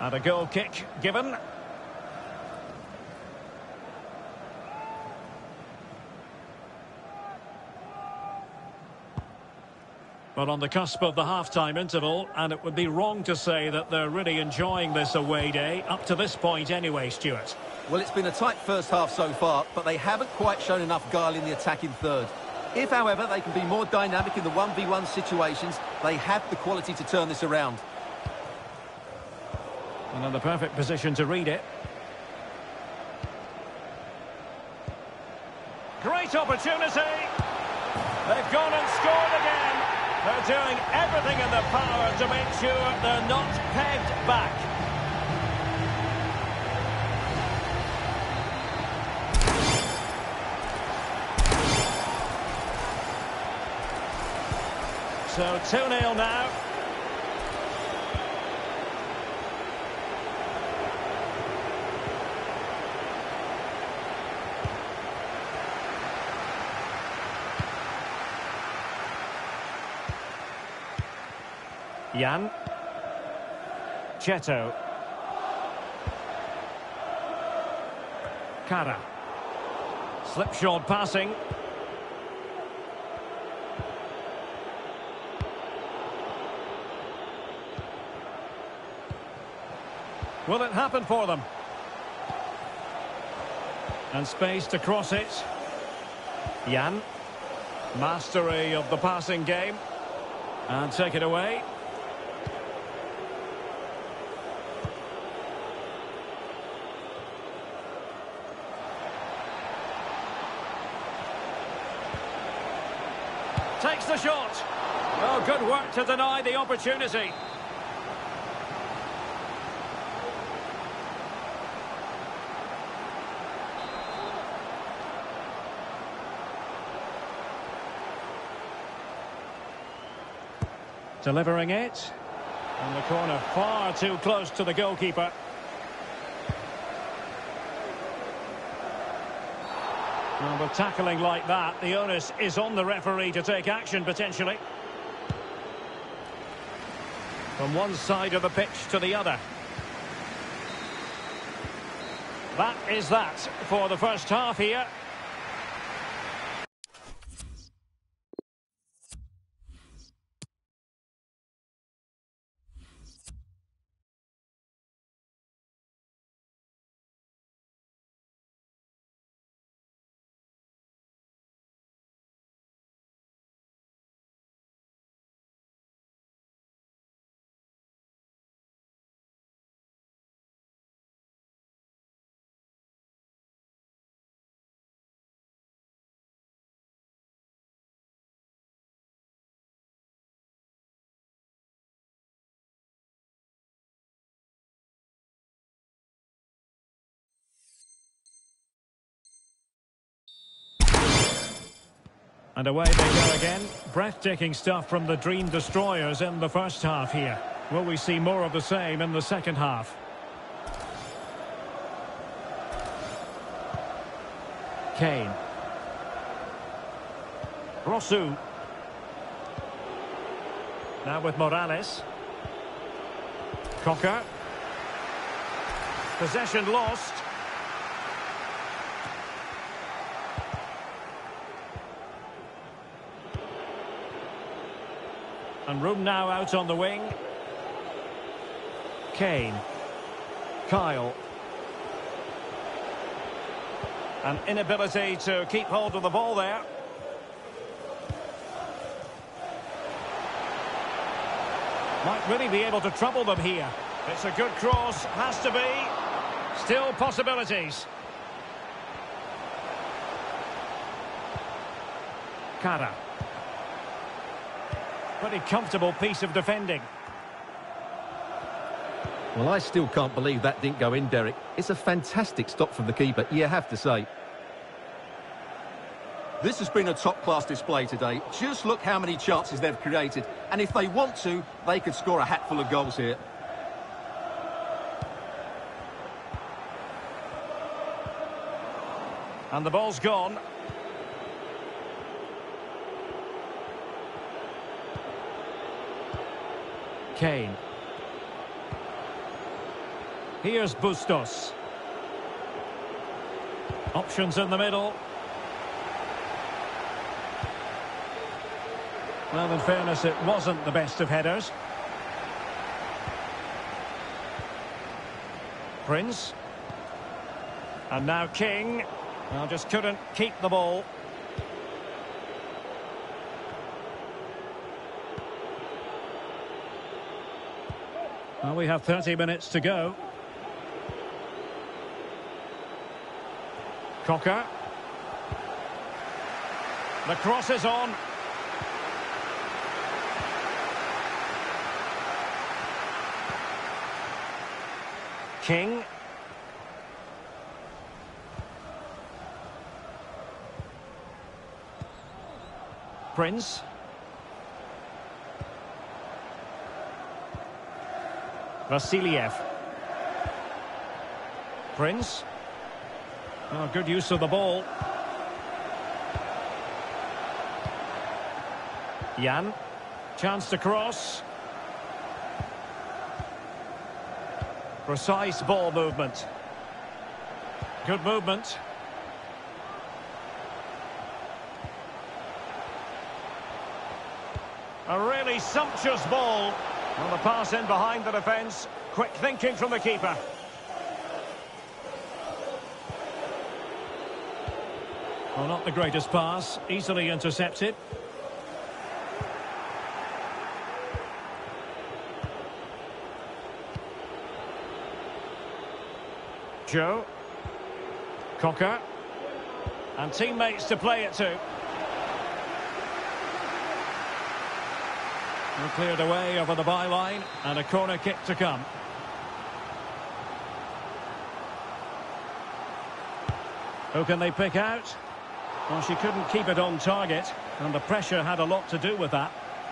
[SPEAKER 1] And a goal kick given. But on the cusp of the half-time interval, and it would be wrong to say that they're really enjoying this away day, up to this point anyway, Stuart.
[SPEAKER 2] Well, it's been a tight first half so far, but they haven't quite shown enough guile in the attacking third. If, however, they can be more dynamic in the one v one situations, they have the quality to turn this around.
[SPEAKER 1] And in the perfect position to read it. Great opportunity. They've gone and scored again. They're doing everything in their power to make sure they're not pegged back. So two nil now. Jan. Cheto. Kara. Slipshod passing. Will it happen for them? And space to cross it. Jan. Mastery of the passing game. And take it away. Takes the shot. Oh, good work to deny the opportunity. Delivering it. And the corner far too close to the goalkeeper. And with tackling like that, the onus is on the referee to take action, potentially. From one side of the pitch to the other. That is that for the first half here. And away they go again. Breathtaking stuff from the Dream Destroyers in the first half here. Will we see more of the same in the second half? Kane. Rosu. Now with Morales. Cocker. Possession lost. And room now out on the wing. Kane. Kyle. An inability to keep hold of the ball there. Might really be able to trouble them here. It's a good cross, has to be. Still possibilities. Kara. Pretty comfortable piece of defending.
[SPEAKER 2] Well, I still can't believe that didn't go in, Derek. It's a fantastic stop from the keeper, you have to say. This has been a top-class display today. Just look how many chances they've created. And if they want to, they could score a hatful of goals here.
[SPEAKER 1] And the ball's gone. Kane. Here's Bustos. Options in the middle. Well, in fairness, it wasn't the best of headers. Prince. And now King. Well, just couldn't keep the ball. Well, we have thirty minutes to go. Cocker. The cross is on. King. Prince. Vasiliev. Prince. Oh, good use of the ball. Jan. Chance to cross. Precise ball movement. Good movement. A really sumptuous ball. Well, the pass in behind the defence. Quick thinking from the keeper. Well, not the greatest pass. Easily intercepted. Joe. Cocker. And teammates to play it to. Well, cleared away over the byline, and a corner kick to come. Who can they pick out? Well, she couldn't keep it on target, and the pressure had a lot to do with that.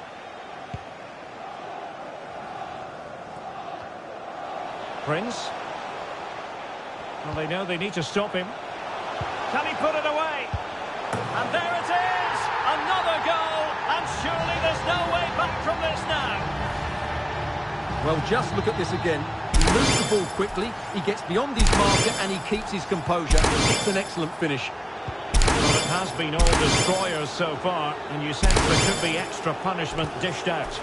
[SPEAKER 1] Prince. Well, they know they need to stop him. Can he put it away? And there it is! Another goal, and surely there's no way back from this now.
[SPEAKER 2] Well, just look at this again. He moves the ball quickly, he gets beyond his marker, and he keeps his composure. It's an excellent finish.
[SPEAKER 1] Well, it has been all destroyers so far, and you sense there could be extra punishment dished out.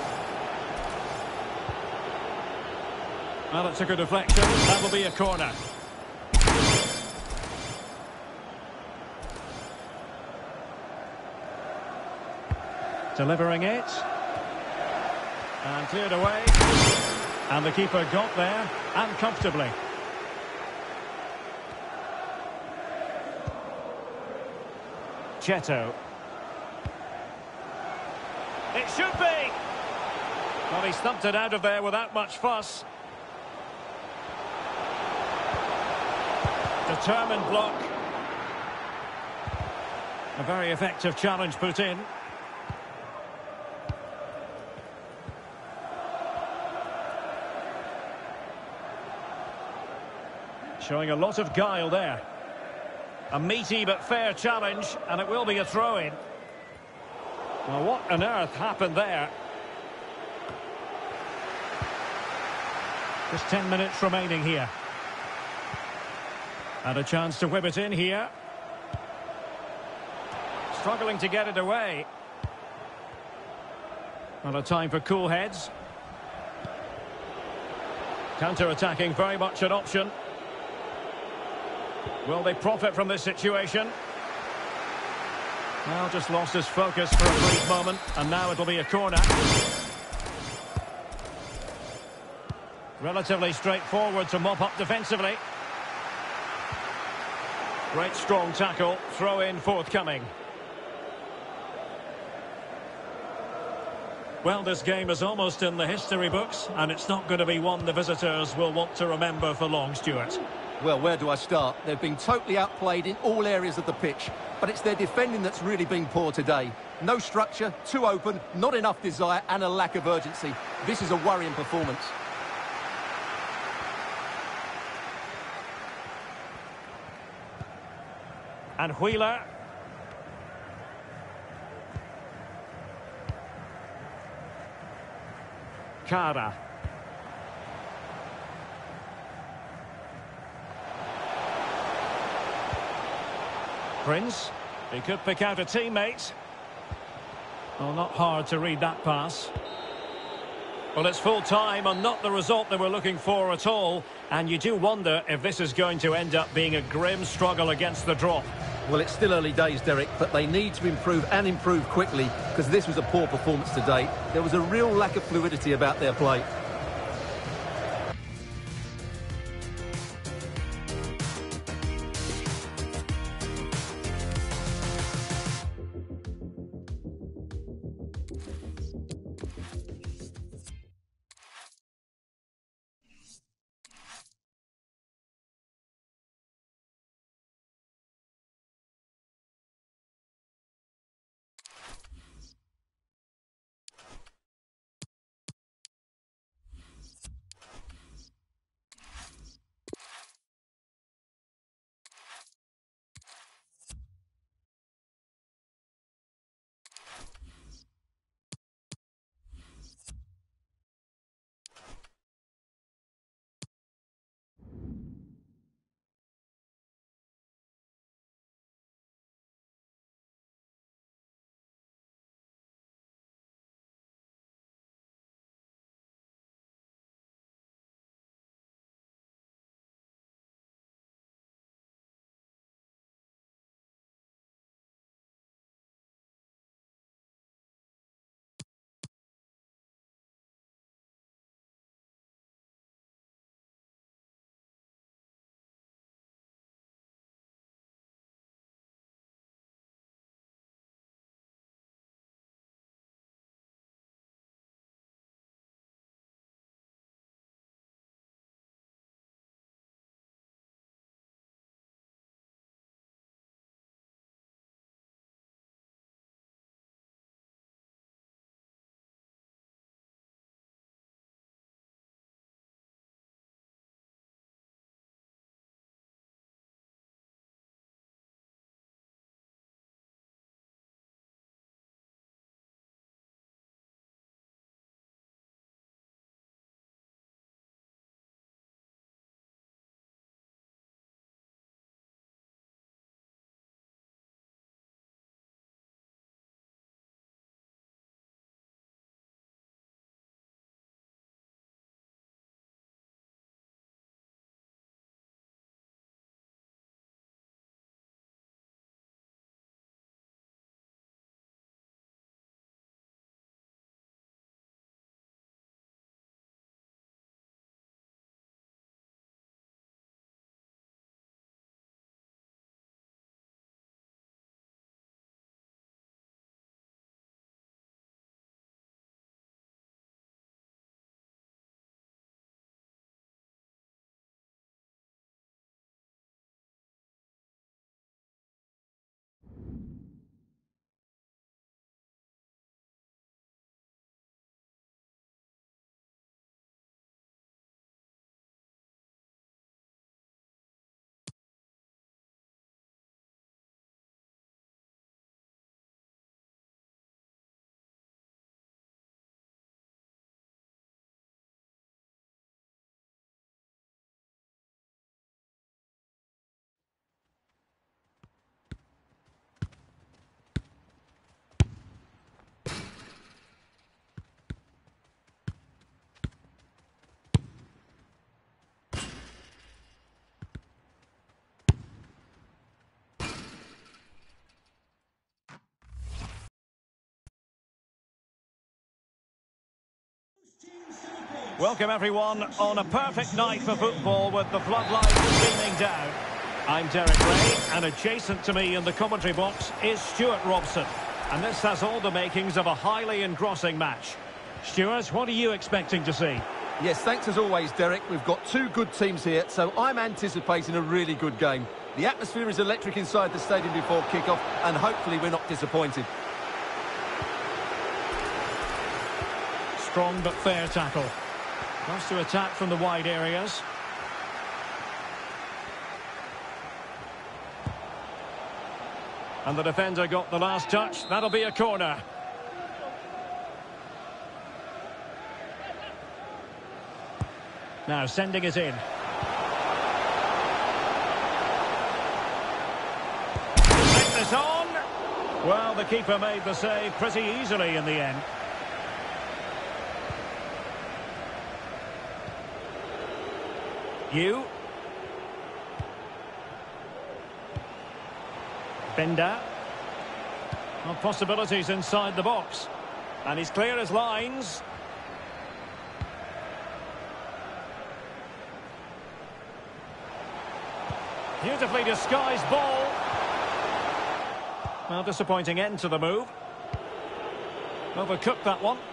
[SPEAKER 1] Well, it's a good deflection. That will be a corner. Delivering it. And cleared away. And the keeper got there, and comfortably. Cheto. It should be! Well, he stumped it out of there without much fuss. Determined block. A very effective challenge put in. Showing a lot of guile there. A meaty but fair challenge, and it will be a throw-in. Well, what on earth happened there? Just ten minutes remaining here. And a chance to whip it in here. Struggling to get it away. Well, a time for cool heads. Counter-attacking, very much an option. Will they profit from this situation? Well, just lost his focus for a brief moment, and now it'll be a corner. Relatively straightforward to mop up defensively. Great strong tackle, throw in forthcoming. Well, this game is almost in the history books, and it's not going to be one the visitors will want to remember for long, Stuart.
[SPEAKER 2] Well, where do I start? They've been totally outplayed in all areas of the pitch, but it's their defending that's really been poor today. No structure, too open, not enough desire, and a lack of urgency. This is a worrying performance.
[SPEAKER 1] And Wheeler. Cara. Prince, he could pick out a teammate. Well, not hard to read that pass. Well, it's full time and not the result they were looking for at all. And you do wonder if this is going to end up being a grim struggle against the drop.
[SPEAKER 2] Well, it's still early days, Derek, but they need to improve and improve quickly because this was a poor performance today. There was a real lack of fluidity about their play.
[SPEAKER 1] Welcome everyone on a perfect night for football with the floodlights beaming down. I'm Derek Ray, and adjacent to me in the commentary box is Stuart Robson. And this has all the makings of a highly engrossing match. Stuart, what are you expecting to see?
[SPEAKER 2] Yes, thanks as always, Derek. We've got two good teams here, so I'm anticipating a really good game. The atmosphere is electric inside the stadium before kick-off, and hopefully we're not disappointed.
[SPEAKER 1] Strong but fair tackle. Wants to attack from the wide areas. And the defender got the last touch. That'll be a corner. Now sending it in. this on. Well, the keeper made the save pretty easily in the end. You. Bender. Well, possibilities inside the box. And he's clear as lines. Beautifully disguised ball. Well, disappointing end to the move. Overcooked that one.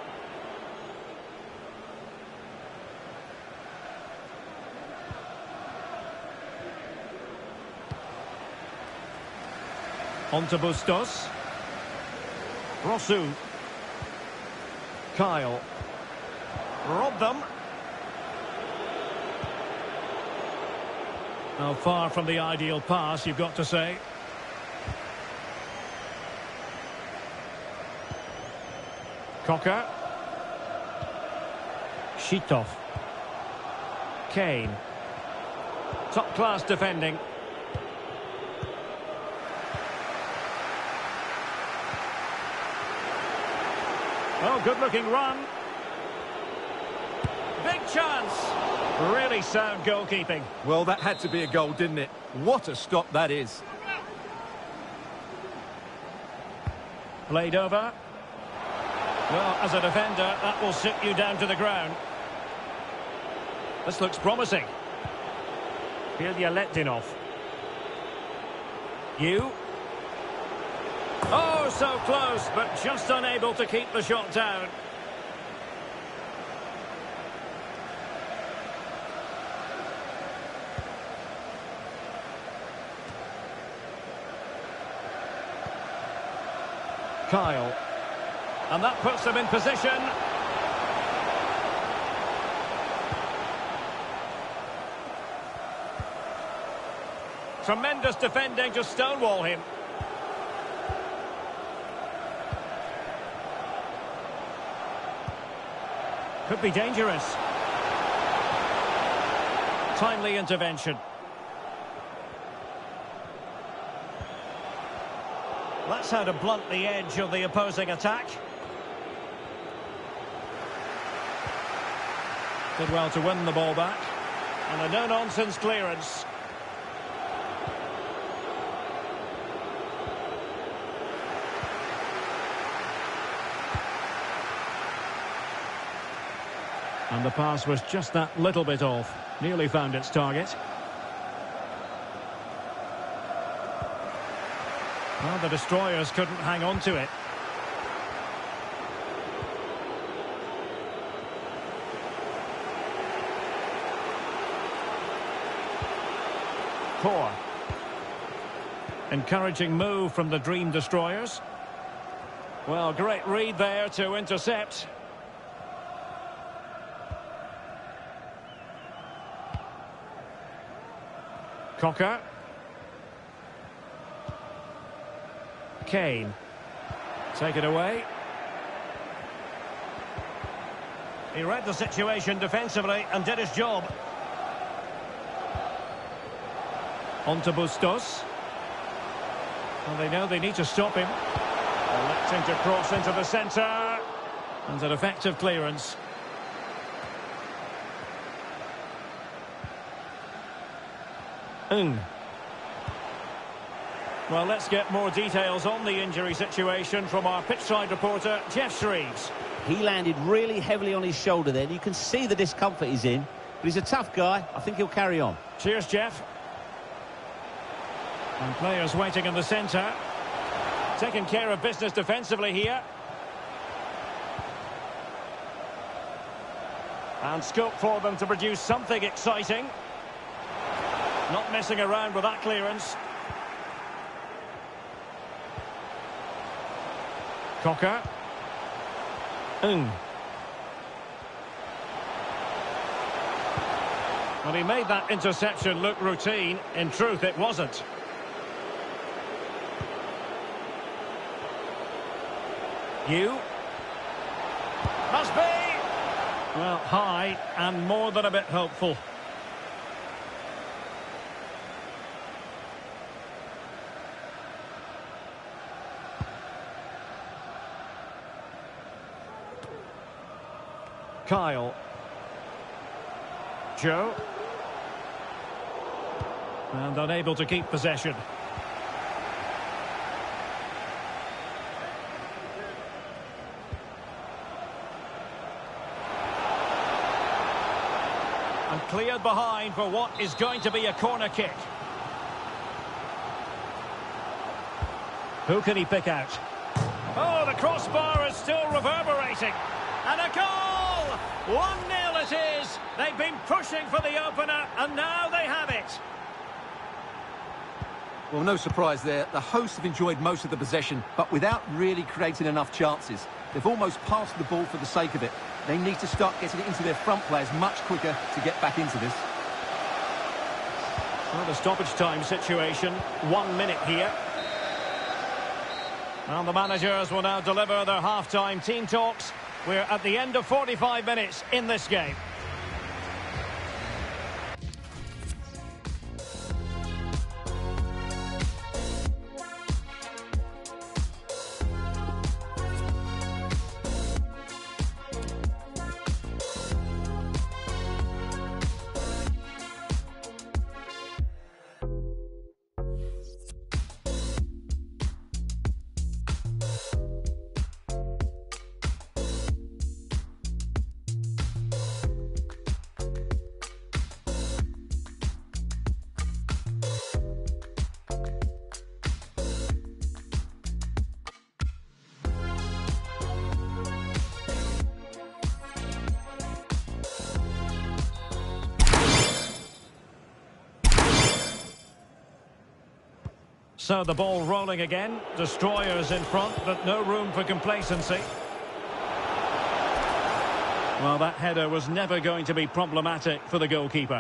[SPEAKER 1] On to Bustos. Rosu. Kyle. Robbed them. Now, far from the ideal pass, you've got to say. Cocker. Shitov. Kane. Top-class defending. Oh, good-looking run. Big chance. Really sound goalkeeping.
[SPEAKER 2] Well, that had to be a goal, didn't it? What a stop that is.
[SPEAKER 1] Played over. Well, as a defender, that will sit you down to the ground. This looks promising. Ilya Letdinov. You. Oh, so close, but just unable to keep the shot down. Kyle. And that puts them in position. Tremendous defending to stonewall him. Could be dangerous. Timely intervention. That's how to blunt the edge of the opposing attack. Did well to win the ball back. And a no-nonsense clearance. And the pass was just that little bit off. Nearly found its target. Well, the destroyers couldn't hang on to it. Core. Encouraging move from the Dream Destroyers. Well, great read there to intercept. Cocker. Kane. Take it away. He read the situation defensively and did his job. On to Bustos. Well, they know they need to stop him. Electing to cross into the centre. And an effective clearance. Mm. Well, let's get more details on the injury situation from our pitchside reporter, Jeff Shreves.
[SPEAKER 3] He landed really heavily on his shoulder then. You can see the discomfort he's in. But he's a tough guy. I think he'll carry on.
[SPEAKER 1] Cheers, Jeff. And players waiting in the centre. Taking care of business defensively here. And scope for them to produce something exciting. Not messing around with that clearance. Cocker. Mm. Well, he made that interception look routine. In truth, it wasn't. You. Must be. Well, high and more than a bit hopeful. Kyle. Joe. And unable to keep possession. And cleared behind for what is going to be a corner kick. Who can he pick out? Oh, the crossbar is still reverberating. And a goal! one nil it is. They've been pushing for the opener, and now they have it.
[SPEAKER 2] Well, no surprise there. The hosts have enjoyed most of the possession, but without really creating enough chances. They've almost passed the ball for the sake of it. They need to start getting it into their front players much quicker to get back into this.
[SPEAKER 1] Well, the stoppage time situation. One minute here. And the managers will now deliver their half-time team talks. We're at the end of forty-five minutes in this game. So the ball rolling again. Destroyers in front, but no room for complacency. Well, that header was never going to be problematic for the goalkeeper.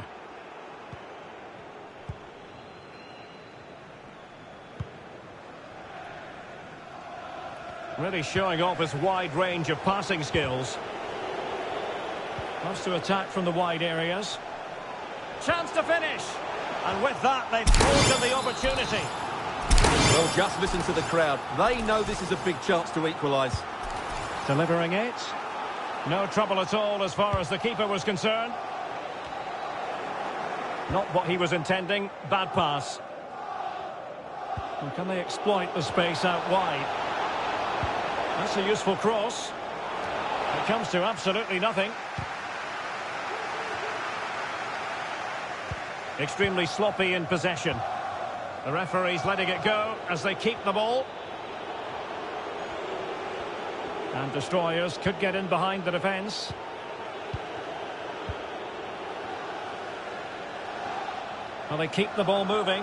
[SPEAKER 1] Really showing off his wide range of passing skills. Wants to attack from the wide areas. Chance to finish. And with that, they've thwarted the opportunity.
[SPEAKER 2] Well, just listen to the crowd. They know this is a big chance to equalise.
[SPEAKER 1] Delivering it. No trouble at all as far as the keeper was concerned. Not what he was intending. Bad pass. And can they exploit the space out wide? That's a useful cross. It comes to absolutely nothing. Extremely sloppy in possession. The referee's letting it go as they keep the ball. And Destroyers could get in behind the defence. Well, they keep the ball moving.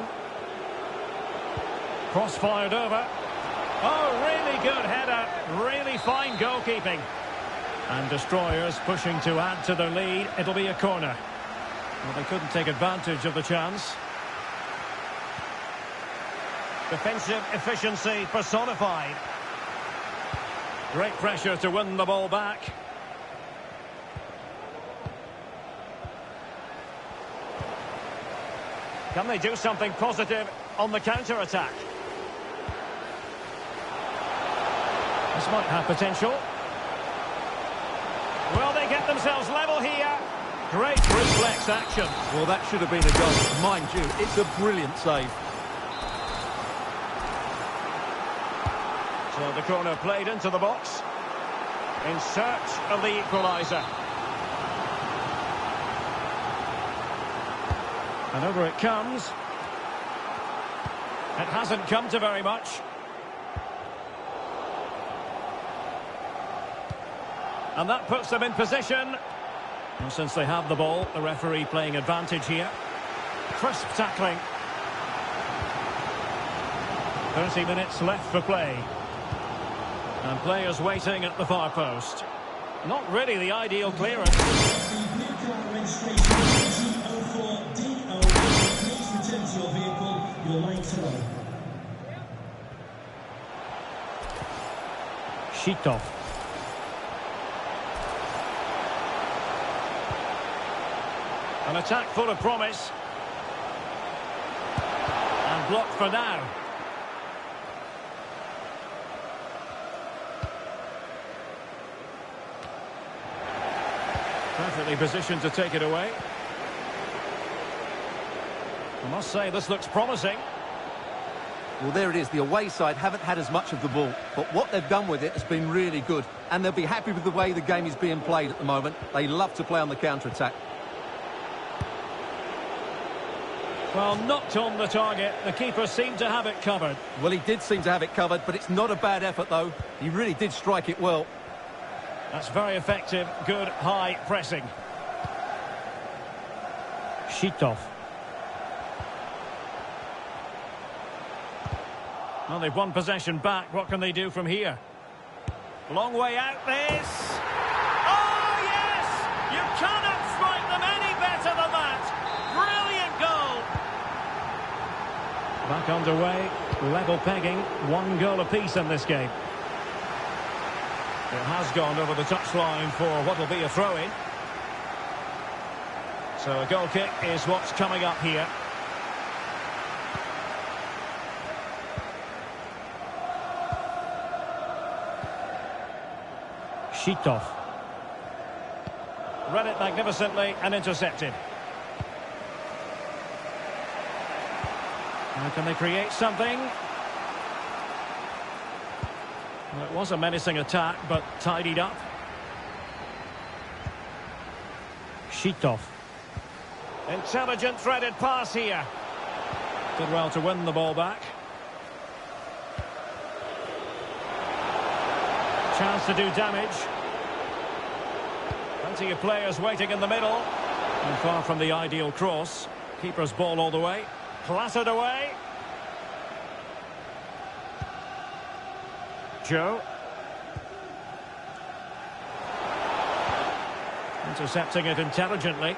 [SPEAKER 1] Cross fired over. Oh, really good header. Really fine goalkeeping. And Destroyers pushing to add to their lead. It'll be a corner. Well, they couldn't take advantage of the chance. Defensive efficiency personified. Great pressure to win the ball back. Can they do something positive on the counter-attack? This might have potential. Will they get themselves level here? Great reflex action.
[SPEAKER 2] Well, that should have been a goal. Mind you, it's a brilliant save.
[SPEAKER 1] So the corner played into the box. In search of the equaliser. And over it comes. It hasn't come to very much. And that puts them in position. Well, since they have the ball, the referee playing advantage here. Crisp tackling. thirty minutes left for play. And players waiting at the far post. Not really the ideal clearance. Shitov. An attack full of promise. And blocked for now. Perfectly positioned to take it away. I must say, this looks promising.
[SPEAKER 2] Well, there it is. The away side haven't had as much of the ball, but what they've done with it has been really good. And they'll be happy with the way the game is being played at the moment. They love to play on the counter-attack.
[SPEAKER 1] Well, knocked on the target. The keeper seemed to have it covered.
[SPEAKER 2] Well, he did seem to have it covered, but it's not a bad effort, though. He really did strike it well.
[SPEAKER 1] That's very effective. Good high pressing. Shitov. Well, they've won possession back. What can they do from here? Long way out this. Oh, yes! You cannot strike them any better than that. Brilliant goal. Back underway. Level pegging. One goal apiece in this game. It has gone over the touchline for what will be a throw-in. So a goal kick is what's coming up here. Shitov. Read it magnificently and intercepted. Now can they create something? Well, it was a menacing attack, but tidied up. Shitov. Intelligent threaded pass here. Did well to win the ball back. Chance to do damage. Plenty of players waiting in the middle. And far from the ideal cross. Keeper's ball all the way. Clattered away. Joe. Intercepting it intelligently.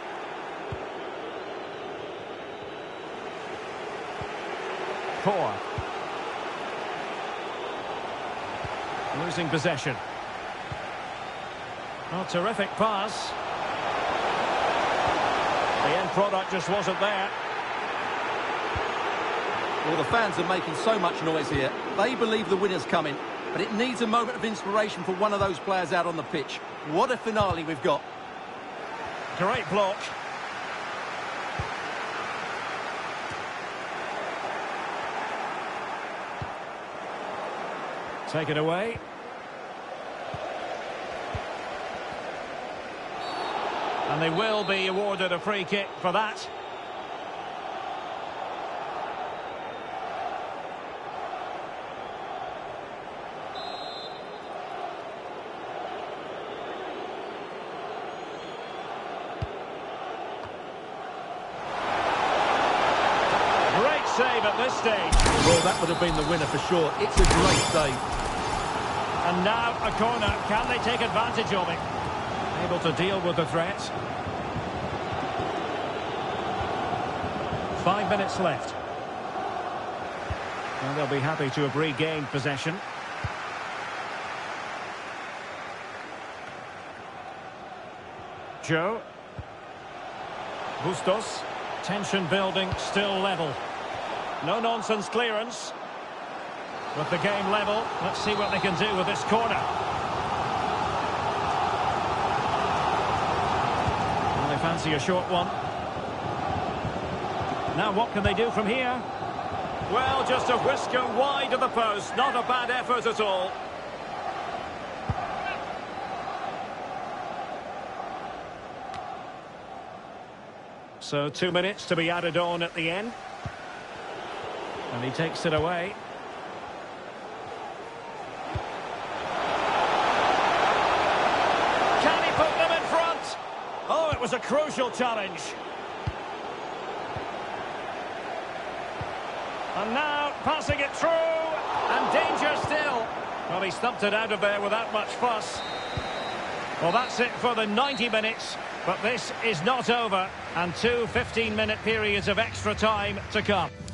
[SPEAKER 1] Poor. Losing possession. Oh, terrific pass. The end product just wasn't there.
[SPEAKER 2] Well, the fans are making so much noise here. They believe the winner's coming, but it needs a moment of inspiration for one of those players out on the pitch. What a finale we've got.
[SPEAKER 1] Great block. Take it away. And they will be awarded a free kick for that. Great save at this stage.
[SPEAKER 2] Well, that would have been the winner for sure. It's a great save.
[SPEAKER 1] And now a corner. Can they take advantage of it? Able to deal with the threat. Five minutes left. And they'll be happy to have regained possession. Joe. Bustos. Tension building, still level. No nonsense clearance. With the game level, let's see what they can do with this corner. Well, they fancy a short one. Now what can they do from here? Well, just a whisker wide of the post. Not a bad effort at all. So two minutes to be added on at the end. And he takes it away. Can he put them in front? Oh, it was a crucial challenge. And now passing it through. And danger still. Well, he stumped it out of there without much fuss. Well, that's it for the ninety minutes. But this is not over. And two fifteen-minute periods of extra time to come.